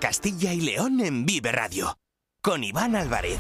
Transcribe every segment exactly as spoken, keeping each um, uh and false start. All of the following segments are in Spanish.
Castilla y León en Vive Radio, con Iván Álvarez.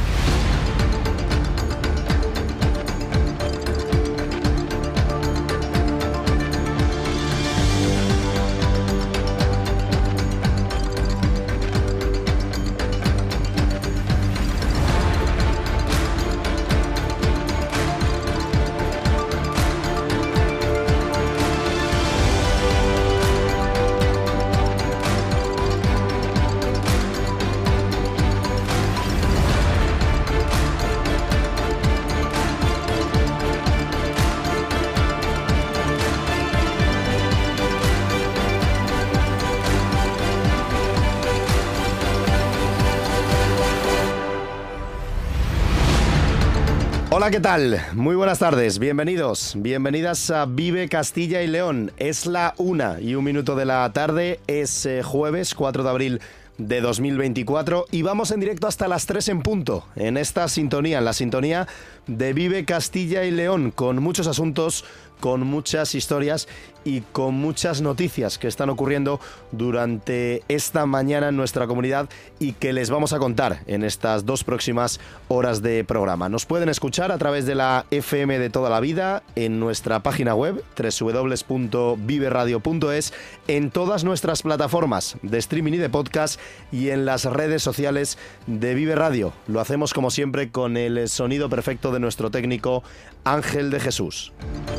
Hola, ¿qué tal? Muy buenas tardes, bienvenidos, bienvenidas a Vive Castilla y León. Es la una y un minuto de la tarde, es eh, jueves cuatro de abril de dos mil veinticuatro y vamos en directo hasta las tres en punto, en esta sintonía, en la sintonía de Vive Castilla y León, con muchos asuntos, con muchas historias y con muchas noticias que están ocurriendo durante esta mañana en nuestra comunidad y que les vamos a contar en estas dos próximas horas de programa. Nos pueden escuchar a través de la F M de toda la vida, en nuestra página web doble u doble u doble u punto vive radio punto es, en todas nuestras plataformas de streaming y de podcast y en las redes sociales de Vive Radio. Lo hacemos como siempre con el sonido perfecto de nuestro técnico Ángel de Jesús.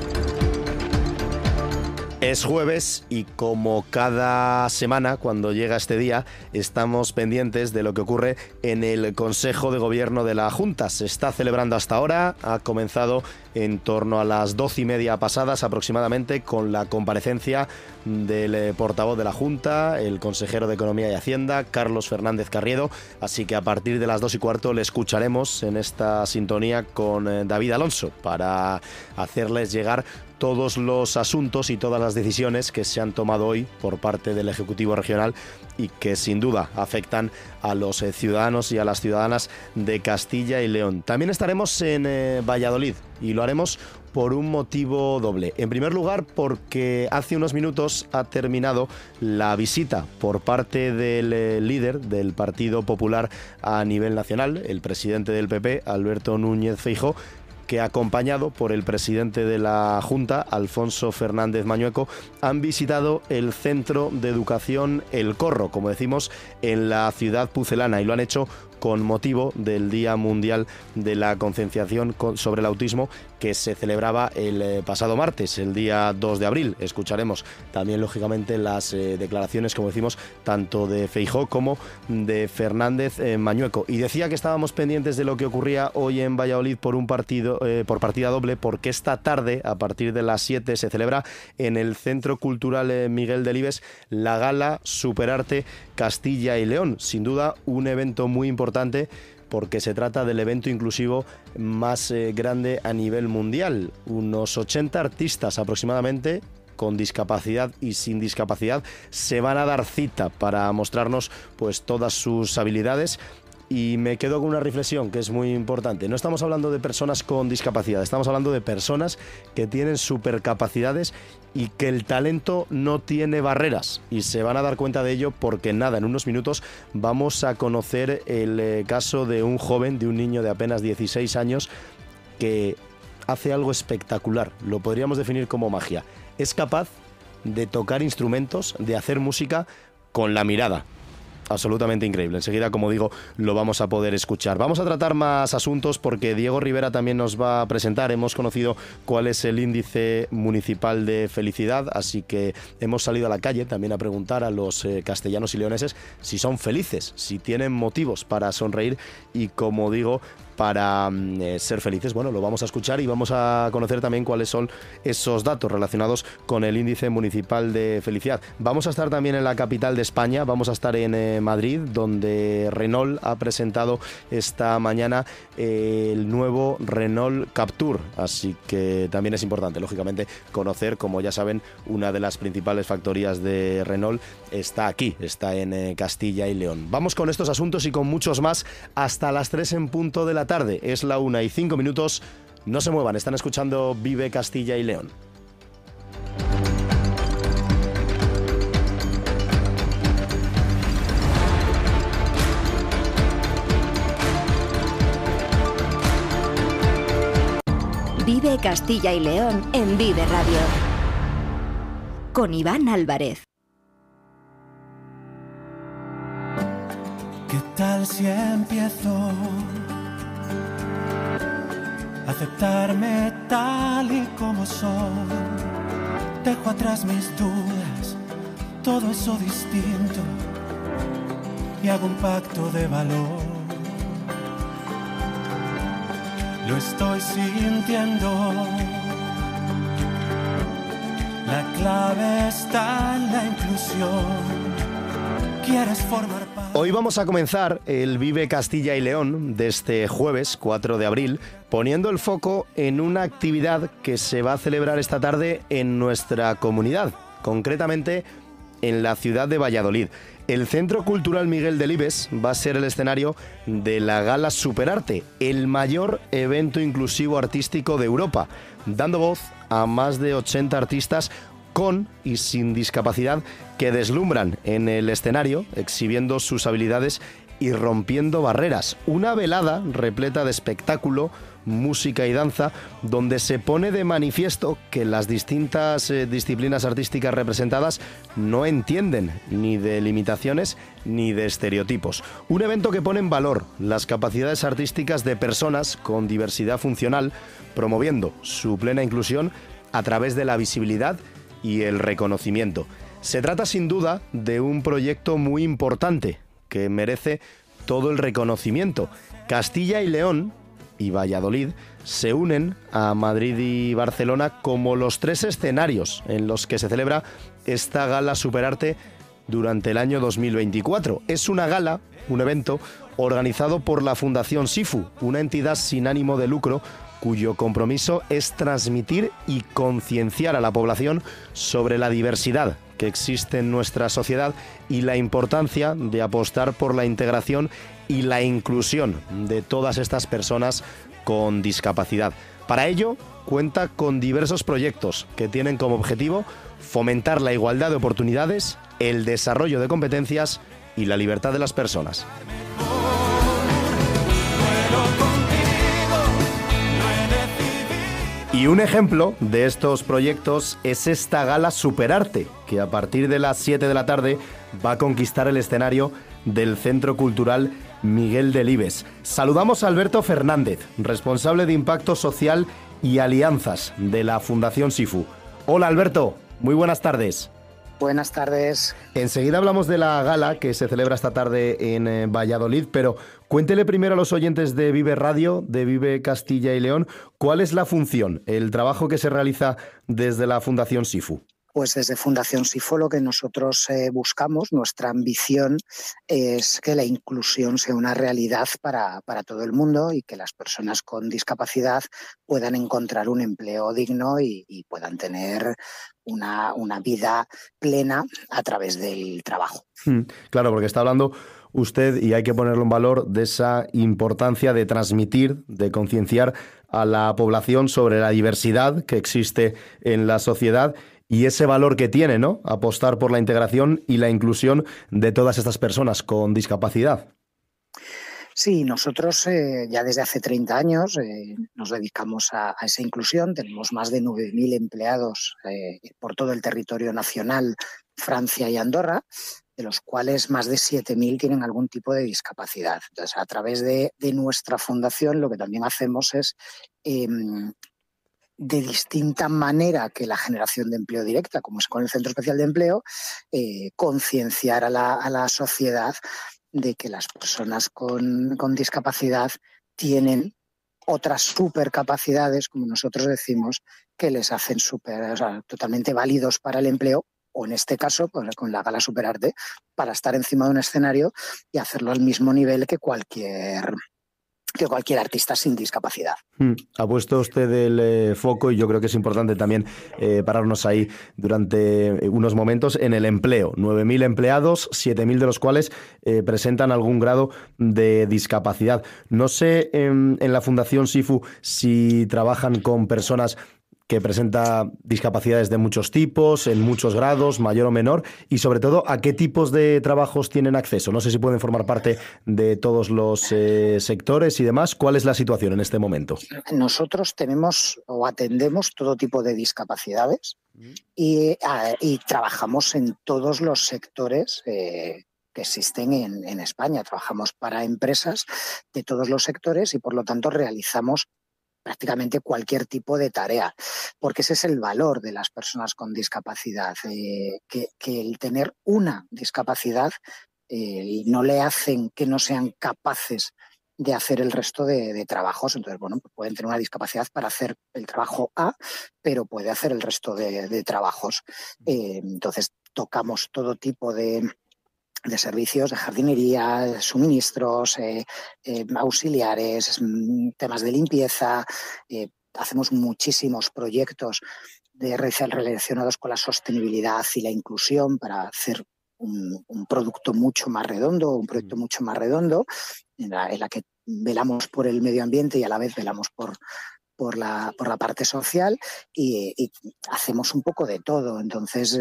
Es jueves y como cada semana cuando llega este día estamos pendientes de lo que ocurre en el Consejo de Gobierno de la Junta. Se está celebrando hasta ahora, ha comenzado en torno a las doce y media pasadas aproximadamente con la comparecencia del portavoz de la Junta, el consejero de Economía y Hacienda, Carlos Fernández Carriedo, así que a partir de las dos y cuarto le escucharemos en esta sintonía con David Alonso para hacerles llegar todos los asuntos y todas las decisiones que se han tomado hoy por parte del Ejecutivo Regional y que sin duda afectan a los eh, ciudadanos y a las ciudadanas de Castilla y León. También estaremos en eh, Valladolid y lo haremos por un motivo doble. En primer lugar, porque hace unos minutos ha terminado la visita por parte del eh, líder del Partido Popular a nivel nacional, el presidente del P P, Alberto Núñez Feijóo, que acompañado por el presidente de la Junta, Alfonso Fernández Mañueco, han visitado el Centro de Educación El Corro, como decimos, en la ciudad pucelana, y lo han hecho con motivo del Día Mundial de la Concienciación sobre el Autismo, que se celebraba el pasado martes, el día dos de abril. Escucharemos también, lógicamente, las eh, declaraciones, como decimos, tanto de Feijóo como de Fernández eh, Mañueco. Y decía que estábamos pendientes de lo que ocurría hoy en Valladolid por un partido, eh, por partida doble, porque esta tarde, a partir de las siete, se celebra en el Centro Cultural eh, Miguel Delibes la Gala Superarte Castilla y León. Sin duda, un evento muy importante, porque se trata del evento inclusivo más eh, grande a nivel mundial. Unos ochenta artistas aproximadamente, con discapacidad y sin discapacidad, se van a dar cita para mostrarnos pues todas sus habilidades. Y me quedo con una reflexión que es muy importante. No estamos hablando de personas con discapacidad, estamos hablando de personas que tienen supercapacidades y que el talento no tiene barreras. Y se van a dar cuenta de ello porque nada, en unos minutos vamos a conocer el eh, caso de un joven, de un niño de apenas dieciséis años, que hace algo espectacular. Lo podríamos definir como magia. Es capaz de tocar instrumentos, de hacer música con la mirada. Absolutamente increíble. Enseguida, como digo, lo vamos a poder escuchar. Vamos a tratar más asuntos porque Diego Rivera también nos va a presentar. Hemos conocido cuál es el índice municipal de felicidad, así que hemos salido a la calle también a preguntar a los eh, castellanos y leoneses si son felices, si tienen motivos para sonreír y, como digo, para eh, ser felices. Bueno, lo vamos a escuchar y vamos a conocer también cuáles son esos datos relacionados con el índice municipal de felicidad. Vamos a estar también en la capital de España, vamos a estar en eh, Madrid, donde Renault ha presentado esta mañana eh, el nuevo Renault Captur, así que también es importante, lógicamente, conocer, como ya saben, una de las principales factorías de Renault está aquí, está en eh, Castilla y León. Vamos con estos asuntos y con muchos más hasta las tres en punto de la tarde. Es la una y cinco minutos. No se muevan, están escuchando Vive Castilla y León. Vive Castilla y León en Vive Radio. Con Iván Álvarez. ¿Qué tal si empiezo a aceptarme tal y como soy? Dejo atrás mis dudas, todo eso distinto, y hago un pacto de valor. Lo estoy sintiendo. La clave está en la inclusión. ¿Quieres formar parte? Hoy vamos a comenzar el Vive Castilla y León de este jueves cuatro de abril, poniendo el foco en una actividad que se va a celebrar esta tarde en nuestra comunidad, concretamente en la ciudad de Valladolid. El Centro Cultural Miguel Delibes va a ser el escenario de la Gala Superarte, el mayor evento inclusivo artístico de Europa, dando voz a más de ochenta artistas con y sin discapacidad que deslumbran en el escenario, exhibiendo sus habilidades y rompiendo barreras. Una velada repleta de espectáculo, música y danza, donde se pone de manifiesto que las distintas eh, disciplinas artísticas representadas no entienden ni de limitaciones ni de estereotipos. Un evento que pone en valor las capacidades artísticas de personas con diversidad funcional, promoviendo su plena inclusión a través de la visibilidad y el reconocimiento. Se trata sin duda de un proyecto muy importante que merece todo el reconocimiento. Castilla y León y Valladolid se unen a Madrid y Barcelona como los tres escenarios en los que se celebra esta Gala Superarte durante el año dos mil veinticuatro. Es una gala, un evento organizado por la Fundación SIFU, una entidad sin ánimo de lucro cuyo compromiso es transmitir y concienciar a la población sobre la diversidad que existe en nuestra sociedad y la importancia de apostar por la integración y la inclusión de todas estas personas con discapacidad. Para ello, cuenta con diversos proyectos que tienen como objetivo fomentar la igualdad de oportunidades, el desarrollo de competencias y la libertad de las personas. Y un ejemplo de estos proyectos es esta Gala Superarte, que a partir de las siete de la tarde va a conquistar el escenario del Centro Cultural Miguel Delibes. Saludamos a Alberto Fernández, responsable de Impacto Social y Alianzas de la Fundación SIFU. Hola Alberto, muy buenas tardes. Buenas tardes. Enseguida hablamos de la gala que se celebra esta tarde en eh, Valladolid, pero cuéntele primero a los oyentes de Vive Radio, de Vive Castilla y León, ¿cuál es la función, el trabajo que se realiza desde la Fundación SIFU? Pues desde Fundación SIFU lo que nosotros eh, buscamos, nuestra ambición es que la inclusión sea una realidad para, para todo el mundo y que las personas con discapacidad puedan encontrar un empleo digno y, y puedan tener una, una vida plena a través del trabajo. Claro, porque está hablando usted, y hay que ponerlo en valor, de esa importancia de transmitir, de concienciar a la población sobre la diversidad que existe en la sociedad y ese valor que tiene, ¿no?, apostar por la integración y la inclusión de todas estas personas con discapacidad. Sí, nosotros eh, ya desde hace treinta años eh, nos dedicamos a, a esa inclusión. Tenemos más de nueve mil empleados eh, por todo el territorio nacional, Francia y Andorra, de los cuales más de siete mil tienen algún tipo de discapacidad. Entonces, a través de, de nuestra fundación lo que también hacemos es eh, de distinta manera que la generación de empleo directa, como es con el Centro Especial de Empleo, eh, concienciar a la, a la sociedad de que las personas con, con discapacidad tienen otras supercapacidades, como nosotros decimos, que les hacen super, o sea, totalmente válidos para el empleo, o en este caso, pues, con la Gala Superarte, para estar encima de un escenario y hacerlo al mismo nivel que cualquier... que cualquier artista sin discapacidad. Hmm. Ha puesto usted el eh, foco, y yo creo que es importante también eh, pararnos ahí durante unos momentos, en el empleo. nueve mil empleados, siete mil de los cuales eh, presentan algún grado de discapacidad. No sé en, en la Fundación SIFU si trabajan con personas que presenta discapacidades de muchos tipos, en muchos grados, mayor o menor, y sobre todo, ¿a qué tipos de trabajos tienen acceso? No sé si pueden formar parte de todos los eh, sectores y demás. ¿Cuál es la situación en este momento? Nosotros tenemos o atendemos todo tipo de discapacidades y, y trabajamos en todos los sectores eh, que existen en, en España. Trabajamos para empresas de todos los sectores y, por lo tanto, realizamos prácticamente cualquier tipo de tarea, porque ese es el valor de las personas con discapacidad, eh, que, que el tener una discapacidad eh, no le hacen que no sean capaces de hacer el resto de, de trabajos. Entonces, bueno, pues pueden tener una discapacidad para hacer el trabajo A, pero puede hacer el resto de, de trabajos. Eh, entonces, tocamos todo tipo de de servicios de jardinería, suministros, eh, eh, auxiliares, temas de limpieza. Eh, hacemos muchísimos proyectos de relacionados con la sostenibilidad y la inclusión para hacer un, un producto mucho más redondo, un proyecto mucho más redondo, en la, en la que velamos por el medio ambiente y a la vez velamos por, por, la, por la parte social y, y hacemos un poco de todo. Entonces,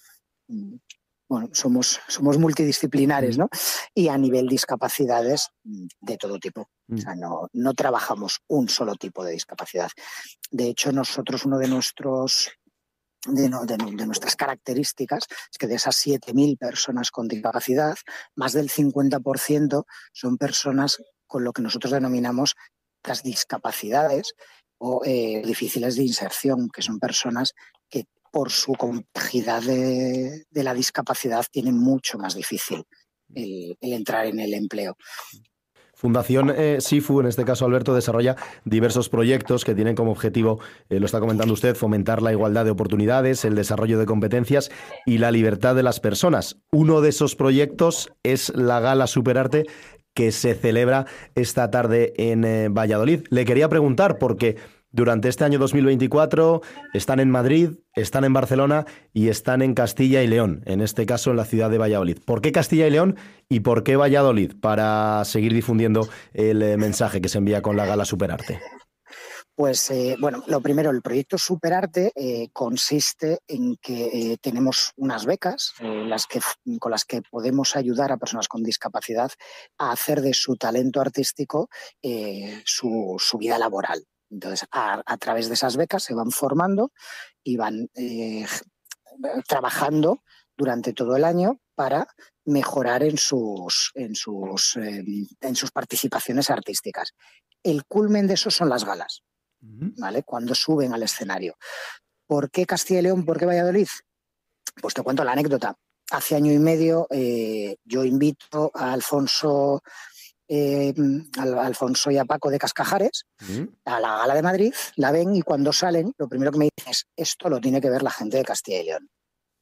bueno, somos, somos multidisciplinares, ¿no? Y a nivel discapacidades de todo tipo. O sea, no, no trabajamos un solo tipo de discapacidad. De hecho, nosotros, uno de nuestros de, no, de, de nuestras características es que de esas siete mil personas con discapacidad, más del cincuenta por ciento son personas con lo que nosotros denominamos las discapacidades o eh, difíciles de inserción, que son personas que por su complejidad de, de la discapacidad tienen mucho más difícil el, el entrar en el empleo. Fundación eh, SIFU, en este caso Alberto, desarrolla diversos proyectos que tienen como objetivo, eh, lo está comentando usted, fomentar la igualdad de oportunidades, el desarrollo de competencias y la libertad de las personas. Uno de esos proyectos es la Gala Superarte, que se celebra esta tarde en eh, Valladolid. Le quería preguntar, porque durante este año dos mil veinticuatro están en Madrid, están en Barcelona y están en Castilla y León, en este caso en la ciudad de Valladolid. ¿Por qué Castilla y León y por qué Valladolid para seguir difundiendo el eh, mensaje que se envía con la Gala Superarte? Pues eh, bueno, lo primero, el proyecto Superarte eh, consiste en que eh, tenemos unas becas eh, las que, con las que podemos ayudar a personas con discapacidad a hacer de su talento artístico eh, su, su vida laboral. Entonces, a, a través de esas becas se van formando y van eh, trabajando durante todo el año para mejorar en sus, en, sus, eh, en sus participaciones artísticas. El culmen de eso son las galas, ¿vale? Cuando suben al escenario. ¿Por qué Castilla y León? ¿Por qué Valladolid? Pues te cuento la anécdota. Hace año y medio eh, yo invito a Alfonso... Eh, a Alfonso y a Paco de Cascajares ¿Mm? a la Gala de Madrid, la ven y cuando salen lo primero que me dicen es: esto lo tiene que ver la gente de Castilla y León.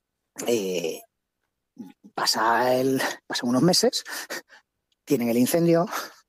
Eh, pasa el, pasan unos meses, tienen el incendio,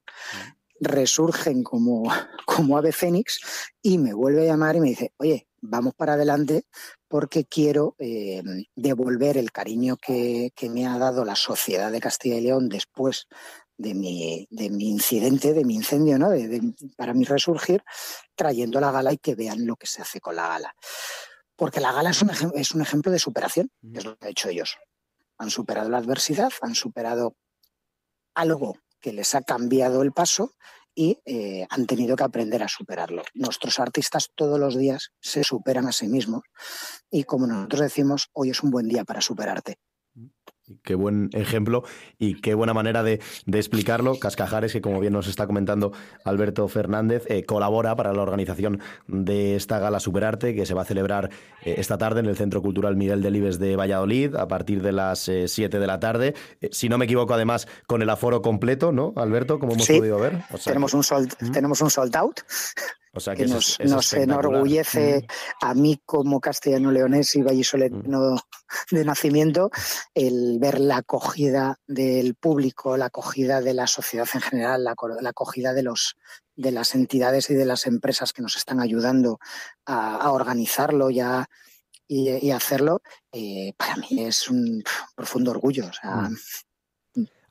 resurgen como, como ave fénix y me vuelve a llamar y me dice: oye, vamos para adelante porque quiero eh, devolver el cariño que, que me ha dado la sociedad de Castilla y León después de mi, de mi incidente, de mi incendio, ¿no? de, de, para mi resurgir, trayendo la gala y que vean lo que se hace con la gala. Porque la gala es un, ejem- es un ejemplo de superación, que es lo que han hecho ellos. Han superado la adversidad, han superado algo que les ha cambiado el paso y eh, han tenido que aprender a superarlo. Nuestros artistas todos los días se superan a sí mismos y, como nosotros decimos, hoy es un buen día para superarte. Qué buen ejemplo y qué buena manera de, de explicarlo. Cascajares, que como bien nos está comentando Alberto Fernández, eh, colabora para la organización de esta Gala Superarte, que se va a celebrar eh, esta tarde en el Centro Cultural Miguel Delibes de Valladolid a partir de las eh, siete de la tarde. Eh, si no me equivoco, además, con el aforo completo, ¿no, Alberto? Como hemos sí, podido ver. O sea, tenemos, que... un sold, ¿Mm? tenemos un sold out. O sea que, que eso nos, es, es nos enorgullece mm. a mí como castellano-leonés y vallisoletano mm. de nacimiento el ver la acogida del público, la acogida de la sociedad en general, la, la acogida de, los, de las entidades y de las empresas que nos están ayudando a, a organizarlo y a, y, y hacerlo. Eh, para mí es un profundo orgullo. O sea, mm.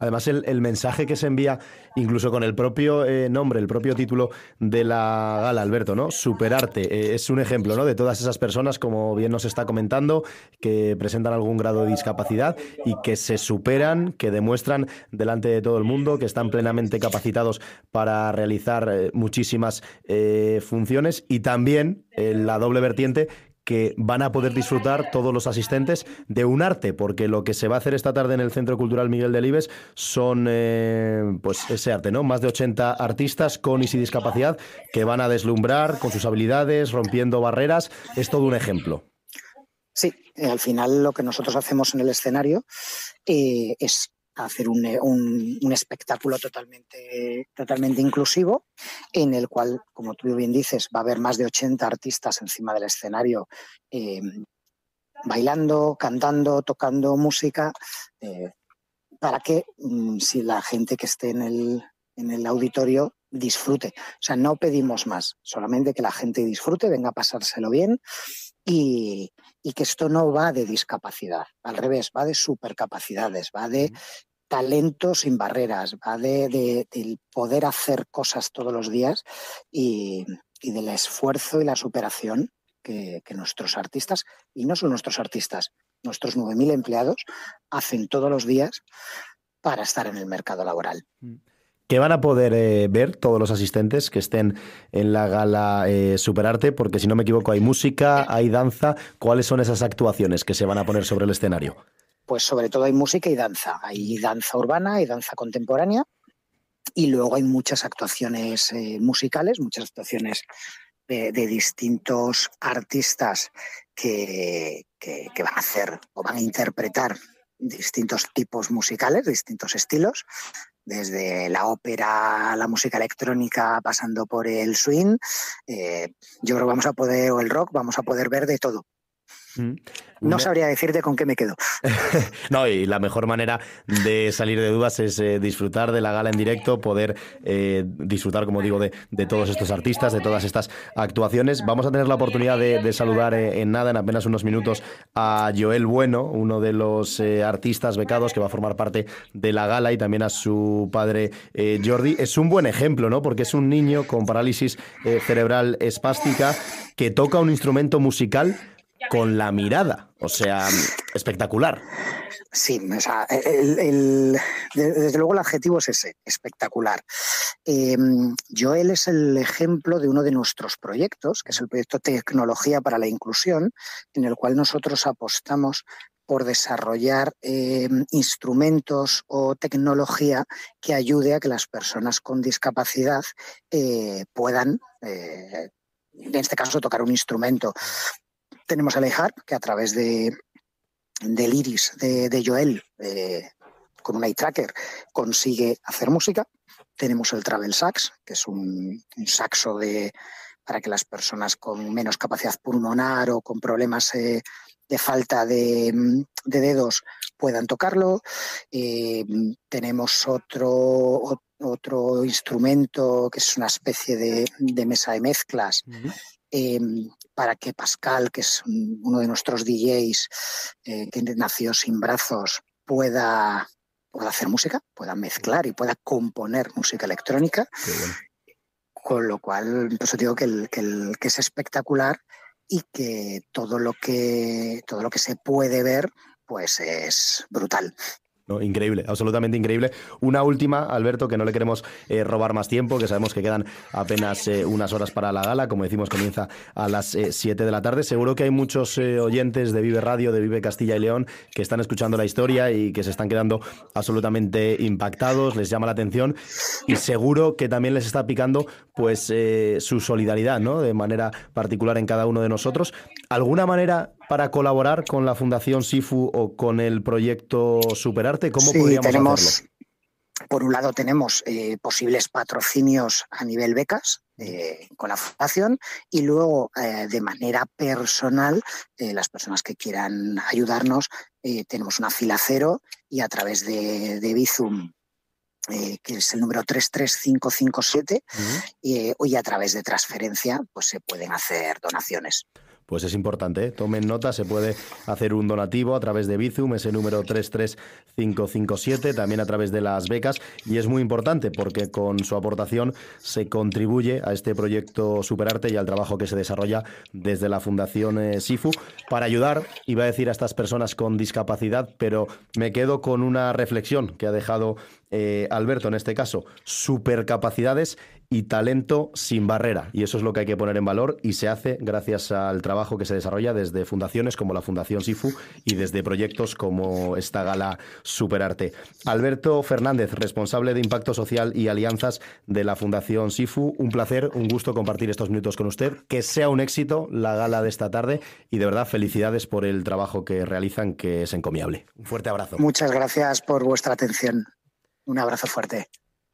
Además, el, el mensaje que se envía, incluso con el propio eh, nombre, el propio título de la gala, Alberto, ¿no? Superarte, eh, es un ejemplo, ¿no?, de todas esas personas, como bien nos está comentando, que presentan algún grado de discapacidad y que se superan, que demuestran delante de todo el mundo que están plenamente capacitados para realizar eh, muchísimas eh, funciones, y también eh, la doble vertiente, que van a poder disfrutar todos los asistentes de un arte, porque lo que se va a hacer esta tarde en el Centro Cultural Miguel Delibes son eh, pues ese arte, ¿no? Más de ochenta artistas con y sin discapacidad que van a deslumbrar con sus habilidades, rompiendo barreras. Es todo un ejemplo. Sí, eh, al final lo que nosotros hacemos en el escenario eh, es hacer un, un, un espectáculo totalmente, totalmente inclusivo, en el cual, como tú bien dices, va a haber más de ochenta artistas encima del escenario eh, bailando, cantando, tocando música, eh, para que mm, si la gente que esté en el, en el auditorio disfrute. O sea, no pedimos más, solamente que la gente disfrute, venga a pasárselo bien. Y, y que esto no va de discapacidad, al revés, va de supercapacidades, va de talento sin barreras, va de, de, de poder hacer cosas todos los días y, y del esfuerzo y la superación que, que nuestros artistas, y no solo nuestros artistas, nuestros nueve mil empleados hacen todos los días para estar en el mercado laboral. ¿Qué van a poder eh, ver todos los asistentes que estén en la gala eh, Superarte? Porque si no me equivoco hay música, hay danza. ¿Cuáles son esas actuaciones que se van a poner sobre el escenario? Pues sobre todo hay música y danza. Hay danza urbana, hay danza contemporánea y luego hay muchas actuaciones eh, musicales, muchas actuaciones de, de distintos artistas que, que, que van a hacer o van a interpretar distintos tipos musicales, distintos estilos, desde la ópera, la música electrónica, pasando por el swing. Eh, yo creo que vamos a poder, o el rock, vamos a poder ver de todo. Mm. No sabría decirte con qué me quedo. No, y la mejor manera de salir de dudas es eh, disfrutar de la gala en directo, poder eh, disfrutar, como digo, de, de todos estos artistas, de todas estas actuaciones. Vamos a tener la oportunidad de, de saludar eh, en nada, en apenas unos minutos, a Joel Bueno, uno de los eh, artistas becados que va a formar parte de la gala, y también a su padre eh, Jordi. Es un buen ejemplo, ¿no? Porque es un niño con parálisis eh, cerebral espástica que toca un instrumento musical con la mirada, o sea, espectacular. Sí, o sea, el, el, desde luego el adjetivo es ese, espectacular. Eh, Joel es el ejemplo de uno de nuestros proyectos, que es el proyecto Tecnología para la Inclusión, en el cual nosotros apostamos por desarrollar eh, instrumentos o tecnología que ayude a que las personas con discapacidad eh, puedan, eh, en este caso, tocar un instrumento. Tenemos el iHeart, que a través de, del iris de, de Joel, eh, con un eye tracker, consigue hacer música. Tenemos el Travel Sax, que es un, un saxo de, para que las personas con menos capacidad pulmonar o con problemas eh, de falta de, de dedos puedan tocarlo. Eh, tenemos otro, otro instrumento que es una especie de, de mesa de mezclas. Uh-huh. Eh, para que Pascal, que es uno de nuestros D Js eh, que nació sin brazos, pueda, pueda hacer música, pueda mezclar y pueda componer música electrónica. Bueno. Con lo cual, pues digo que, el, que, el, que es espectacular y que todo lo que todo lo que se puede ver pues es brutal. No, increíble, absolutamente increíble. Una última, Alberto, que no le queremos eh, robar más tiempo, que sabemos que quedan apenas eh, unas horas para la gala. Como decimos, comienza a las eh, siete de la tarde. Seguro que hay muchos eh, oyentes de Vive Radio, de Vive Castilla y León, que están escuchando la historia y que se están quedando absolutamente impactados, les llama la atención, y seguro que también les está picando pues eh, su solidaridad, ¿no?, de manera particular en cada uno de nosotros. ¿Alguna manera para colaborar con la Fundación SIFU o con el proyecto Superarte? ¿Cómo sí, podríamos tenemos, hacerlo? Por un lado tenemos eh, posibles patrocinios a nivel becas eh, con la Fundación, y luego eh, de manera personal eh, las personas que quieran ayudarnos eh, tenemos una fila cero, y a través de, de Bizum, Eh, que es el número tres tres cinco cinco siete, uh-huh. eh, y a través de transferencia pues se pueden hacer donaciones. Pues es importante, ¿eh? Tomen nota, se puede hacer un donativo a través de Bizum, ese número tres tres cinco cinco siete, también a través de las becas, y es muy importante porque con su aportación se contribuye a este proyecto Superarte y al trabajo que se desarrolla desde la Fundación eh, SIFU para ayudar, iba a decir, a estas personas con discapacidad, pero me quedo con una reflexión que ha dejado eh, Alberto en este caso: supercapacidades y talento sin barrera, y eso es lo que hay que poner en valor, y se hace gracias al trabajo que se desarrolla desde fundaciones como la Fundación SIFU y desde proyectos como esta gala Superarte. Alberto Fernández, responsable de Impacto Social y Alianzas de la Fundación SIFU, un placer, un gusto compartir estos minutos con usted, que sea un éxito la gala de esta tarde y de verdad felicidades por el trabajo que realizan, que es encomiable. Un fuerte abrazo. Muchas gracias por vuestra atención. Un abrazo fuerte.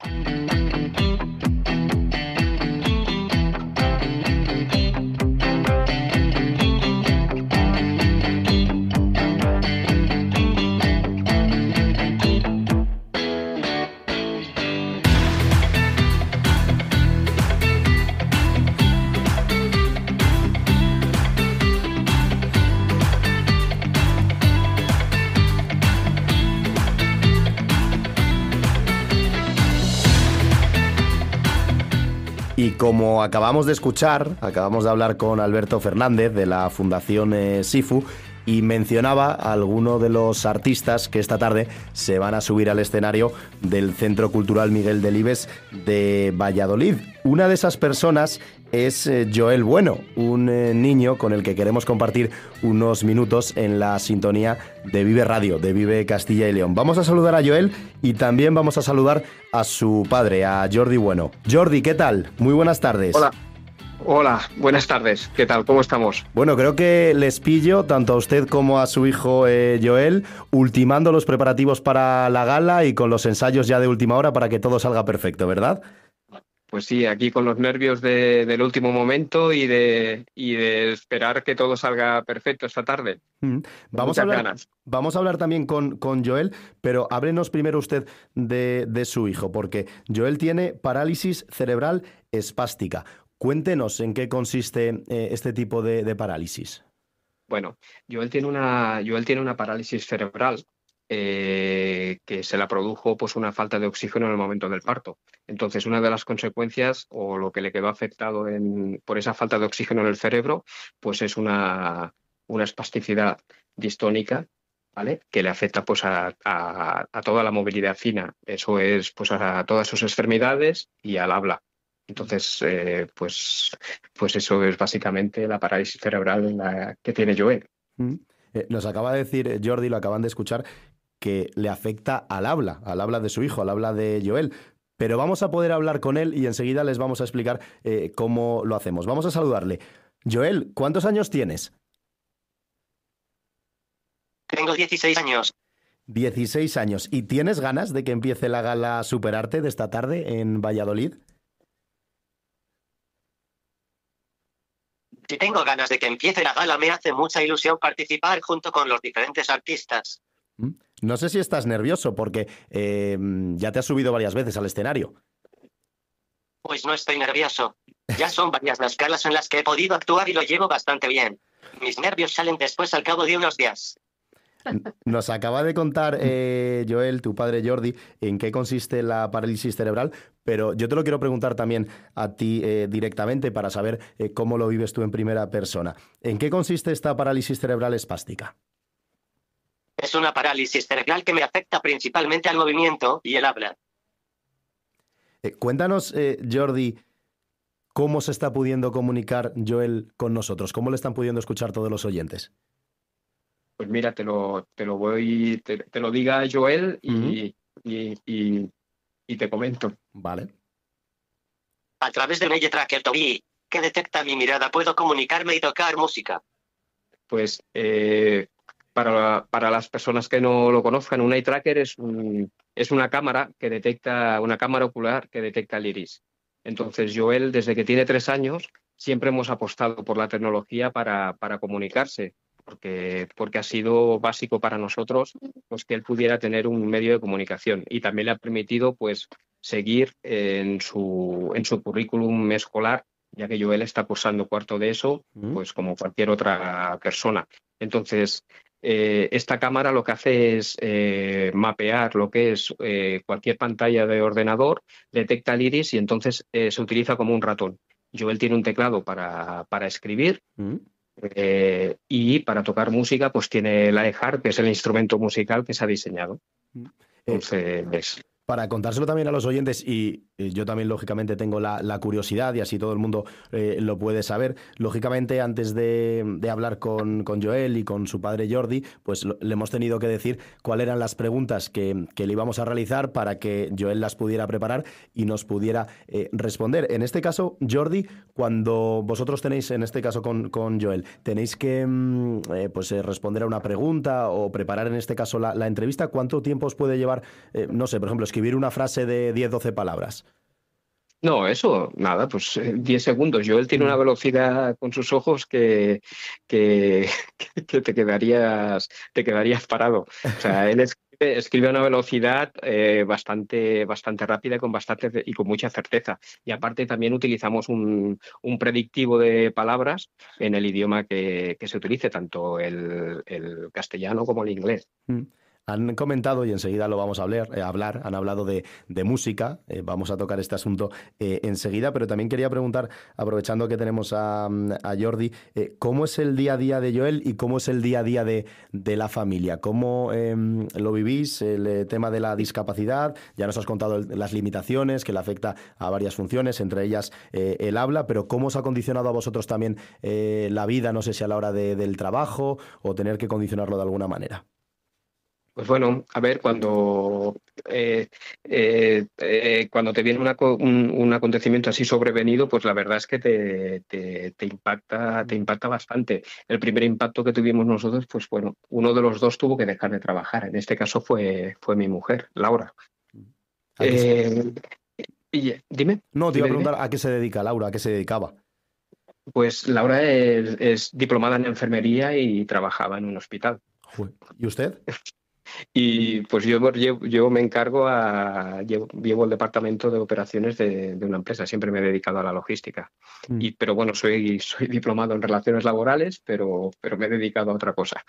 Y como acabamos de escuchar, acabamos de hablar con Alberto Fernández de la Fundación eh, SIFU, y mencionaba a alguno de los artistas que esta tarde se van a subir al escenario del Centro Cultural Miguel Delibes de Valladolid. Una de esas personas es eh, Joel Bueno, un eh, niño con el que queremos compartir unos minutos en la sintonía de Vive Radio, de Vive Castilla y León. Vamos a saludar a Joel y también vamos a saludar a su padre, a Jordi Bueno. Jordi, ¿qué tal? Muy buenas tardes. Hola. Hola, buenas tardes. ¿Qué tal? ¿Cómo estamos? Bueno, creo que les pillo, tanto a usted como a su hijo eh, Joel, ultimando los preparativos para la gala y con los ensayos ya de última hora para que todo salga perfecto, ¿verdad? Pues sí, aquí con los nervios de, del último momento y de, y de esperar que todo salga perfecto esta tarde. Mm. Vamos, a hablar, vamos a hablar también con, con Joel, pero háblenos primero usted de, de su hijo, porque Joel tiene parálisis cerebral espástica. Cuéntenos en qué consiste eh, este tipo de, de parálisis. Bueno, Joel tiene una, Joel tiene una parálisis cerebral eh, que se la produjo pues, una falta de oxígeno en el momento del parto. Entonces, una de las consecuencias o lo que le quedó afectado en, por esa falta de oxígeno en el cerebro, pues es una, una espasticidad distónica, ¿vale? Que le afecta pues, a, a, a toda la movilidad fina. Eso es pues, a todas sus extremidades y al habla. Entonces, eh, pues, pues eso es básicamente la parálisis cerebral la que tiene Joel. Mm. Eh, nos acaba de decir, Jordi, lo acaban de escuchar, que le afecta al habla, al habla de su hijo, al habla de Joel. Pero vamos a poder hablar con él y enseguida les vamos a explicar eh, cómo lo hacemos. Vamos a saludarle. Joel, ¿cuántos años tienes? Tengo dieciséis años. dieciséis años. ¿Y tienes ganas de que empiece la gala Superarte de esta tarde en Valladolid? Si tengo ganas de que empiece la gala, me hace mucha ilusión participar junto con los diferentes artistas. No sé si estás nervioso porque eh, ya te has subido varias veces al escenario. Pues no estoy nervioso. Ya son varias las galas en las que he podido actuar y lo llevo bastante bien. Mis nervios salen después al cabo de unos días. Nos acaba de contar eh, Joel, tu padre Jordi, en qué consiste la parálisis cerebral, pero yo te lo quiero preguntar también a ti eh, directamente para saber eh, cómo lo vives tú en primera persona. ¿En qué consiste esta parálisis cerebral espástica? Es una parálisis cerebral que me afecta principalmente al movimiento y el habla. Eh, cuéntanos, eh, Jordi, cómo se está pudiendo comunicar Joel con nosotros, cómo le están pudiendo escuchar todos los oyentes. Pues mira, te lo, te lo voy, te, te lo diga Joel y, uh-huh. y, y, y te comento. Vale. A través de Media Tracker Tobii, que detecta mi mirada, puedo comunicarme y tocar música. Pues eh, para, para las personas que no lo conozcan, un eye tracker es, un, es una cámara que detecta, una cámara ocular que detecta el iris. Entonces Joel, desde que tiene tres años, siempre hemos apostado por la tecnología para, para comunicarse. Porque, porque ha sido básico para nosotros pues, que él pudiera tener un medio de comunicación y también le ha permitido pues, seguir en su, en su currículum escolar ya que Joel está cursando cuarto de eso, Mm. pues como cualquier otra persona. Entonces, eh, esta cámara lo que hace es eh, mapear lo que es eh, cualquier pantalla de ordenador, detecta el iris y entonces eh, se utiliza como un ratón. Joel tiene un teclado para, para escribir. Mm. Eh, y para tocar música, pues tiene el iHeart, que es el instrumento musical que se ha diseñado. Eh, Entonces, Para contárselo también a los oyentes, y eh, yo también lógicamente tengo la, la curiosidad y así todo el mundo eh, lo puede saber, lógicamente antes de, de hablar con, con Joel y con su padre Jordi, pues lo- le hemos tenido que decir cuáles eran las preguntas que, que le íbamos a realizar para que Joel las pudiera preparar y nos pudiera eh, responder. En este caso, Jordi, cuando vosotros tenéis, en este caso con, con Joel, tenéis que mm, eh, pues, eh, responder a una pregunta o preparar en este caso la, la entrevista, ¿cuánto tiempo os puede llevar, eh, no sé, por ejemplo, escribir una frase de diez doce palabras? no, eso, nada, pues eh, diez segundos. Joel tiene una velocidad con sus ojos que, que, que te quedarías, te quedarías parado. O sea, él escribe, escribe a una velocidad eh, bastante, bastante rápida y con, bastante, y con mucha certeza. Y aparte también utilizamos un, un predictivo de palabras en el idioma que, que se utilice, tanto el, el castellano como el inglés. Mm. Han comentado, y enseguida lo vamos a hablar, eh, hablar han hablado de, de música, eh, vamos a tocar este asunto eh, enseguida, pero también quería preguntar, aprovechando que tenemos a, a Jordi, eh, ¿cómo es el día a día de Joel y cómo es el día a día de, de la familia? ¿Cómo eh, lo vivís, el eh, tema de la discapacidad? Ya nos has contado el- las limitaciones, que le afecta a varias funciones, entre ellas eh, el habla, pero ¿cómo os ha condicionado a vosotros también eh, la vida, no sé si a la hora de- del trabajo o tener que condicionarlo de alguna manera? Pues bueno, a ver, cuando, eh, eh, eh, cuando te viene una co- un, un acontecimiento así sobrevenido, pues la verdad es que te, te, te impacta, te impacta bastante. El primer impacto que tuvimos nosotros, pues bueno, uno de los dos tuvo que dejar de trabajar. En este caso fue, fue mi mujer, Laura. ¿A qué se- Eh, y, dime. No, te iba a dime, dime. preguntar a qué se dedica Laura, a qué se dedicaba. Pues Laura es, es diplomada en enfermería y trabajaba en un hospital. Jue- ¿Y usted? Y pues yo, llevo- yo me encargo a, llevo, llevo el departamento de operaciones de, de una empresa, siempre me he dedicado a la logística. Mm. Y, pero bueno, soy, soy diplomado en relaciones laborales, pero, pero me he dedicado a otra cosa.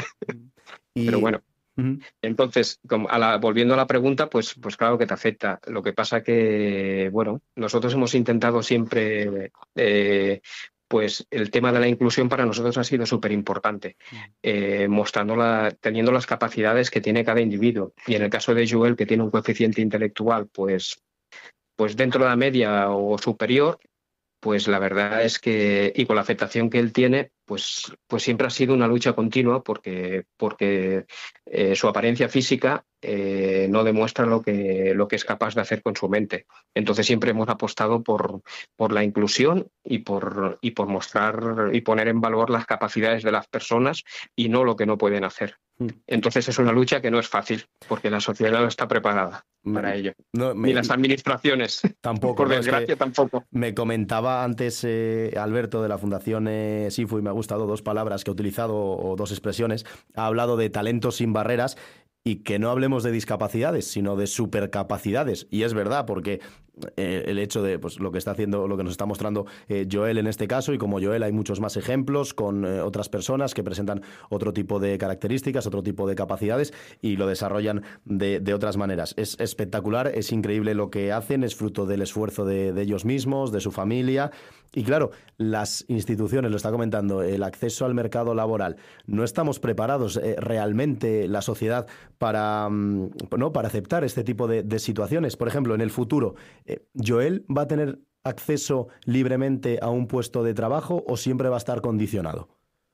Y, Pero bueno, Ujú. entonces, como a la- volviendo a la pregunta, pues, pues claro que te afecta. Lo que pasa que, bueno, nosotros hemos intentado siempre, eh, pues el tema de la inclusión para nosotros ha sido súper importante, eh, mostrando la- teniendo las capacidades que tiene cada individuo. Y en el caso de Joel, que tiene un coeficiente intelectual, pues, pues dentro de la media o superior, pues la verdad es que, y con la afectación que él tiene, pues, pues siempre ha sido una lucha continua porque, porque eh, su apariencia física eh, no demuestra lo que, lo que es capaz de hacer con su mente. Entonces siempre hemos apostado por, por la inclusión y por, y por mostrar y poner en valor las capacidades de las personas y no lo que no pueden hacer. Mm. Entonces es una lucha que no es fácil porque la sociedad no está preparada para ello. No, me- Ni las administraciones, Tampoco, por ¿no? Es que desgracia, tampoco. me comentaba antes eh, Alberto de la Fundación eh, SIFU y me ha gustado dos palabras que ha utilizado o dos expresiones. Ha hablado de talentos sin barreras y que no hablemos de discapacidades, sino de supercapacidades. Y es verdad, porque eh, el hecho de pues, lo que está haciendo, lo que nos está mostrando eh, Joel en este caso, y como Joel hay muchos más ejemplos con eh, otras personas que presentan otro tipo de características, otro tipo de capacidades y lo desarrollan de, de otras maneras. Es espectacular, es increíble lo que hacen, es fruto del esfuerzo de, de ellos mismos, de su familia. Y claro, las instituciones, lo está comentando, el acceso al mercado laboral, no estamos preparados eh, realmente, la sociedad, para, mm, ¿no? para aceptar este tipo de, de situaciones. Por ejemplo, en el futuro, eh, ¿Joel va a tener acceso libremente a un puesto de trabajo o siempre va a estar condicionado?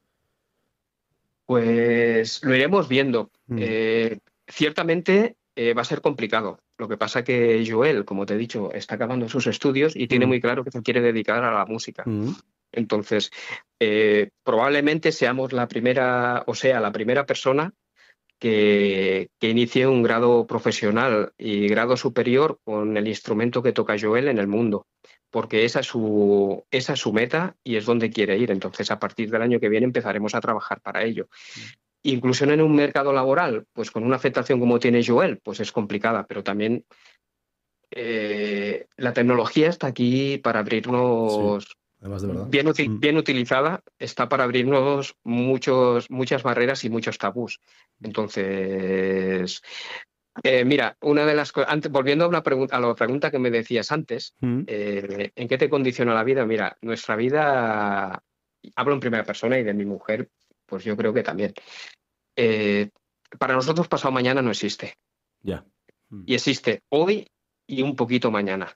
Pues lo iremos viendo. Mm. Eh, ciertamente eh, va a ser complicado. Lo que pasa que Joel, como te he dicho, está acabando sus estudios y tiene Mm. muy claro que se quiere dedicar a la música. Mm. Entonces, eh, probablemente seamos la primera, o sea, la primera persona que, que inicie un grado profesional y grado superior con el instrumento que toca Joel en el mundo, porque esa es su, esa es su meta y es donde quiere ir. Entonces, a partir del año que viene empezaremos a trabajar para ello. Inclusión en un mercado laboral, pues con una afectación como tiene Joel, pues es complicada, pero también eh, la tecnología está aquí para abrirnos, además de verdad. Bien, util, bien utilizada, está para abrirnos muchos, muchas barreras y muchos tabús. Entonces, eh, mira, una de las cosas, volviendo a, una pregunta, a la pregunta que me decías antes, Mm. eh, ¿en qué te condiciona la vida? Mira, nuestra vida, hablo en primera persona y de mi mujer, pues yo creo que también. Eh, para nosotros pasado mañana no existe. Ya. Mm. Y existe hoy y un poquito mañana.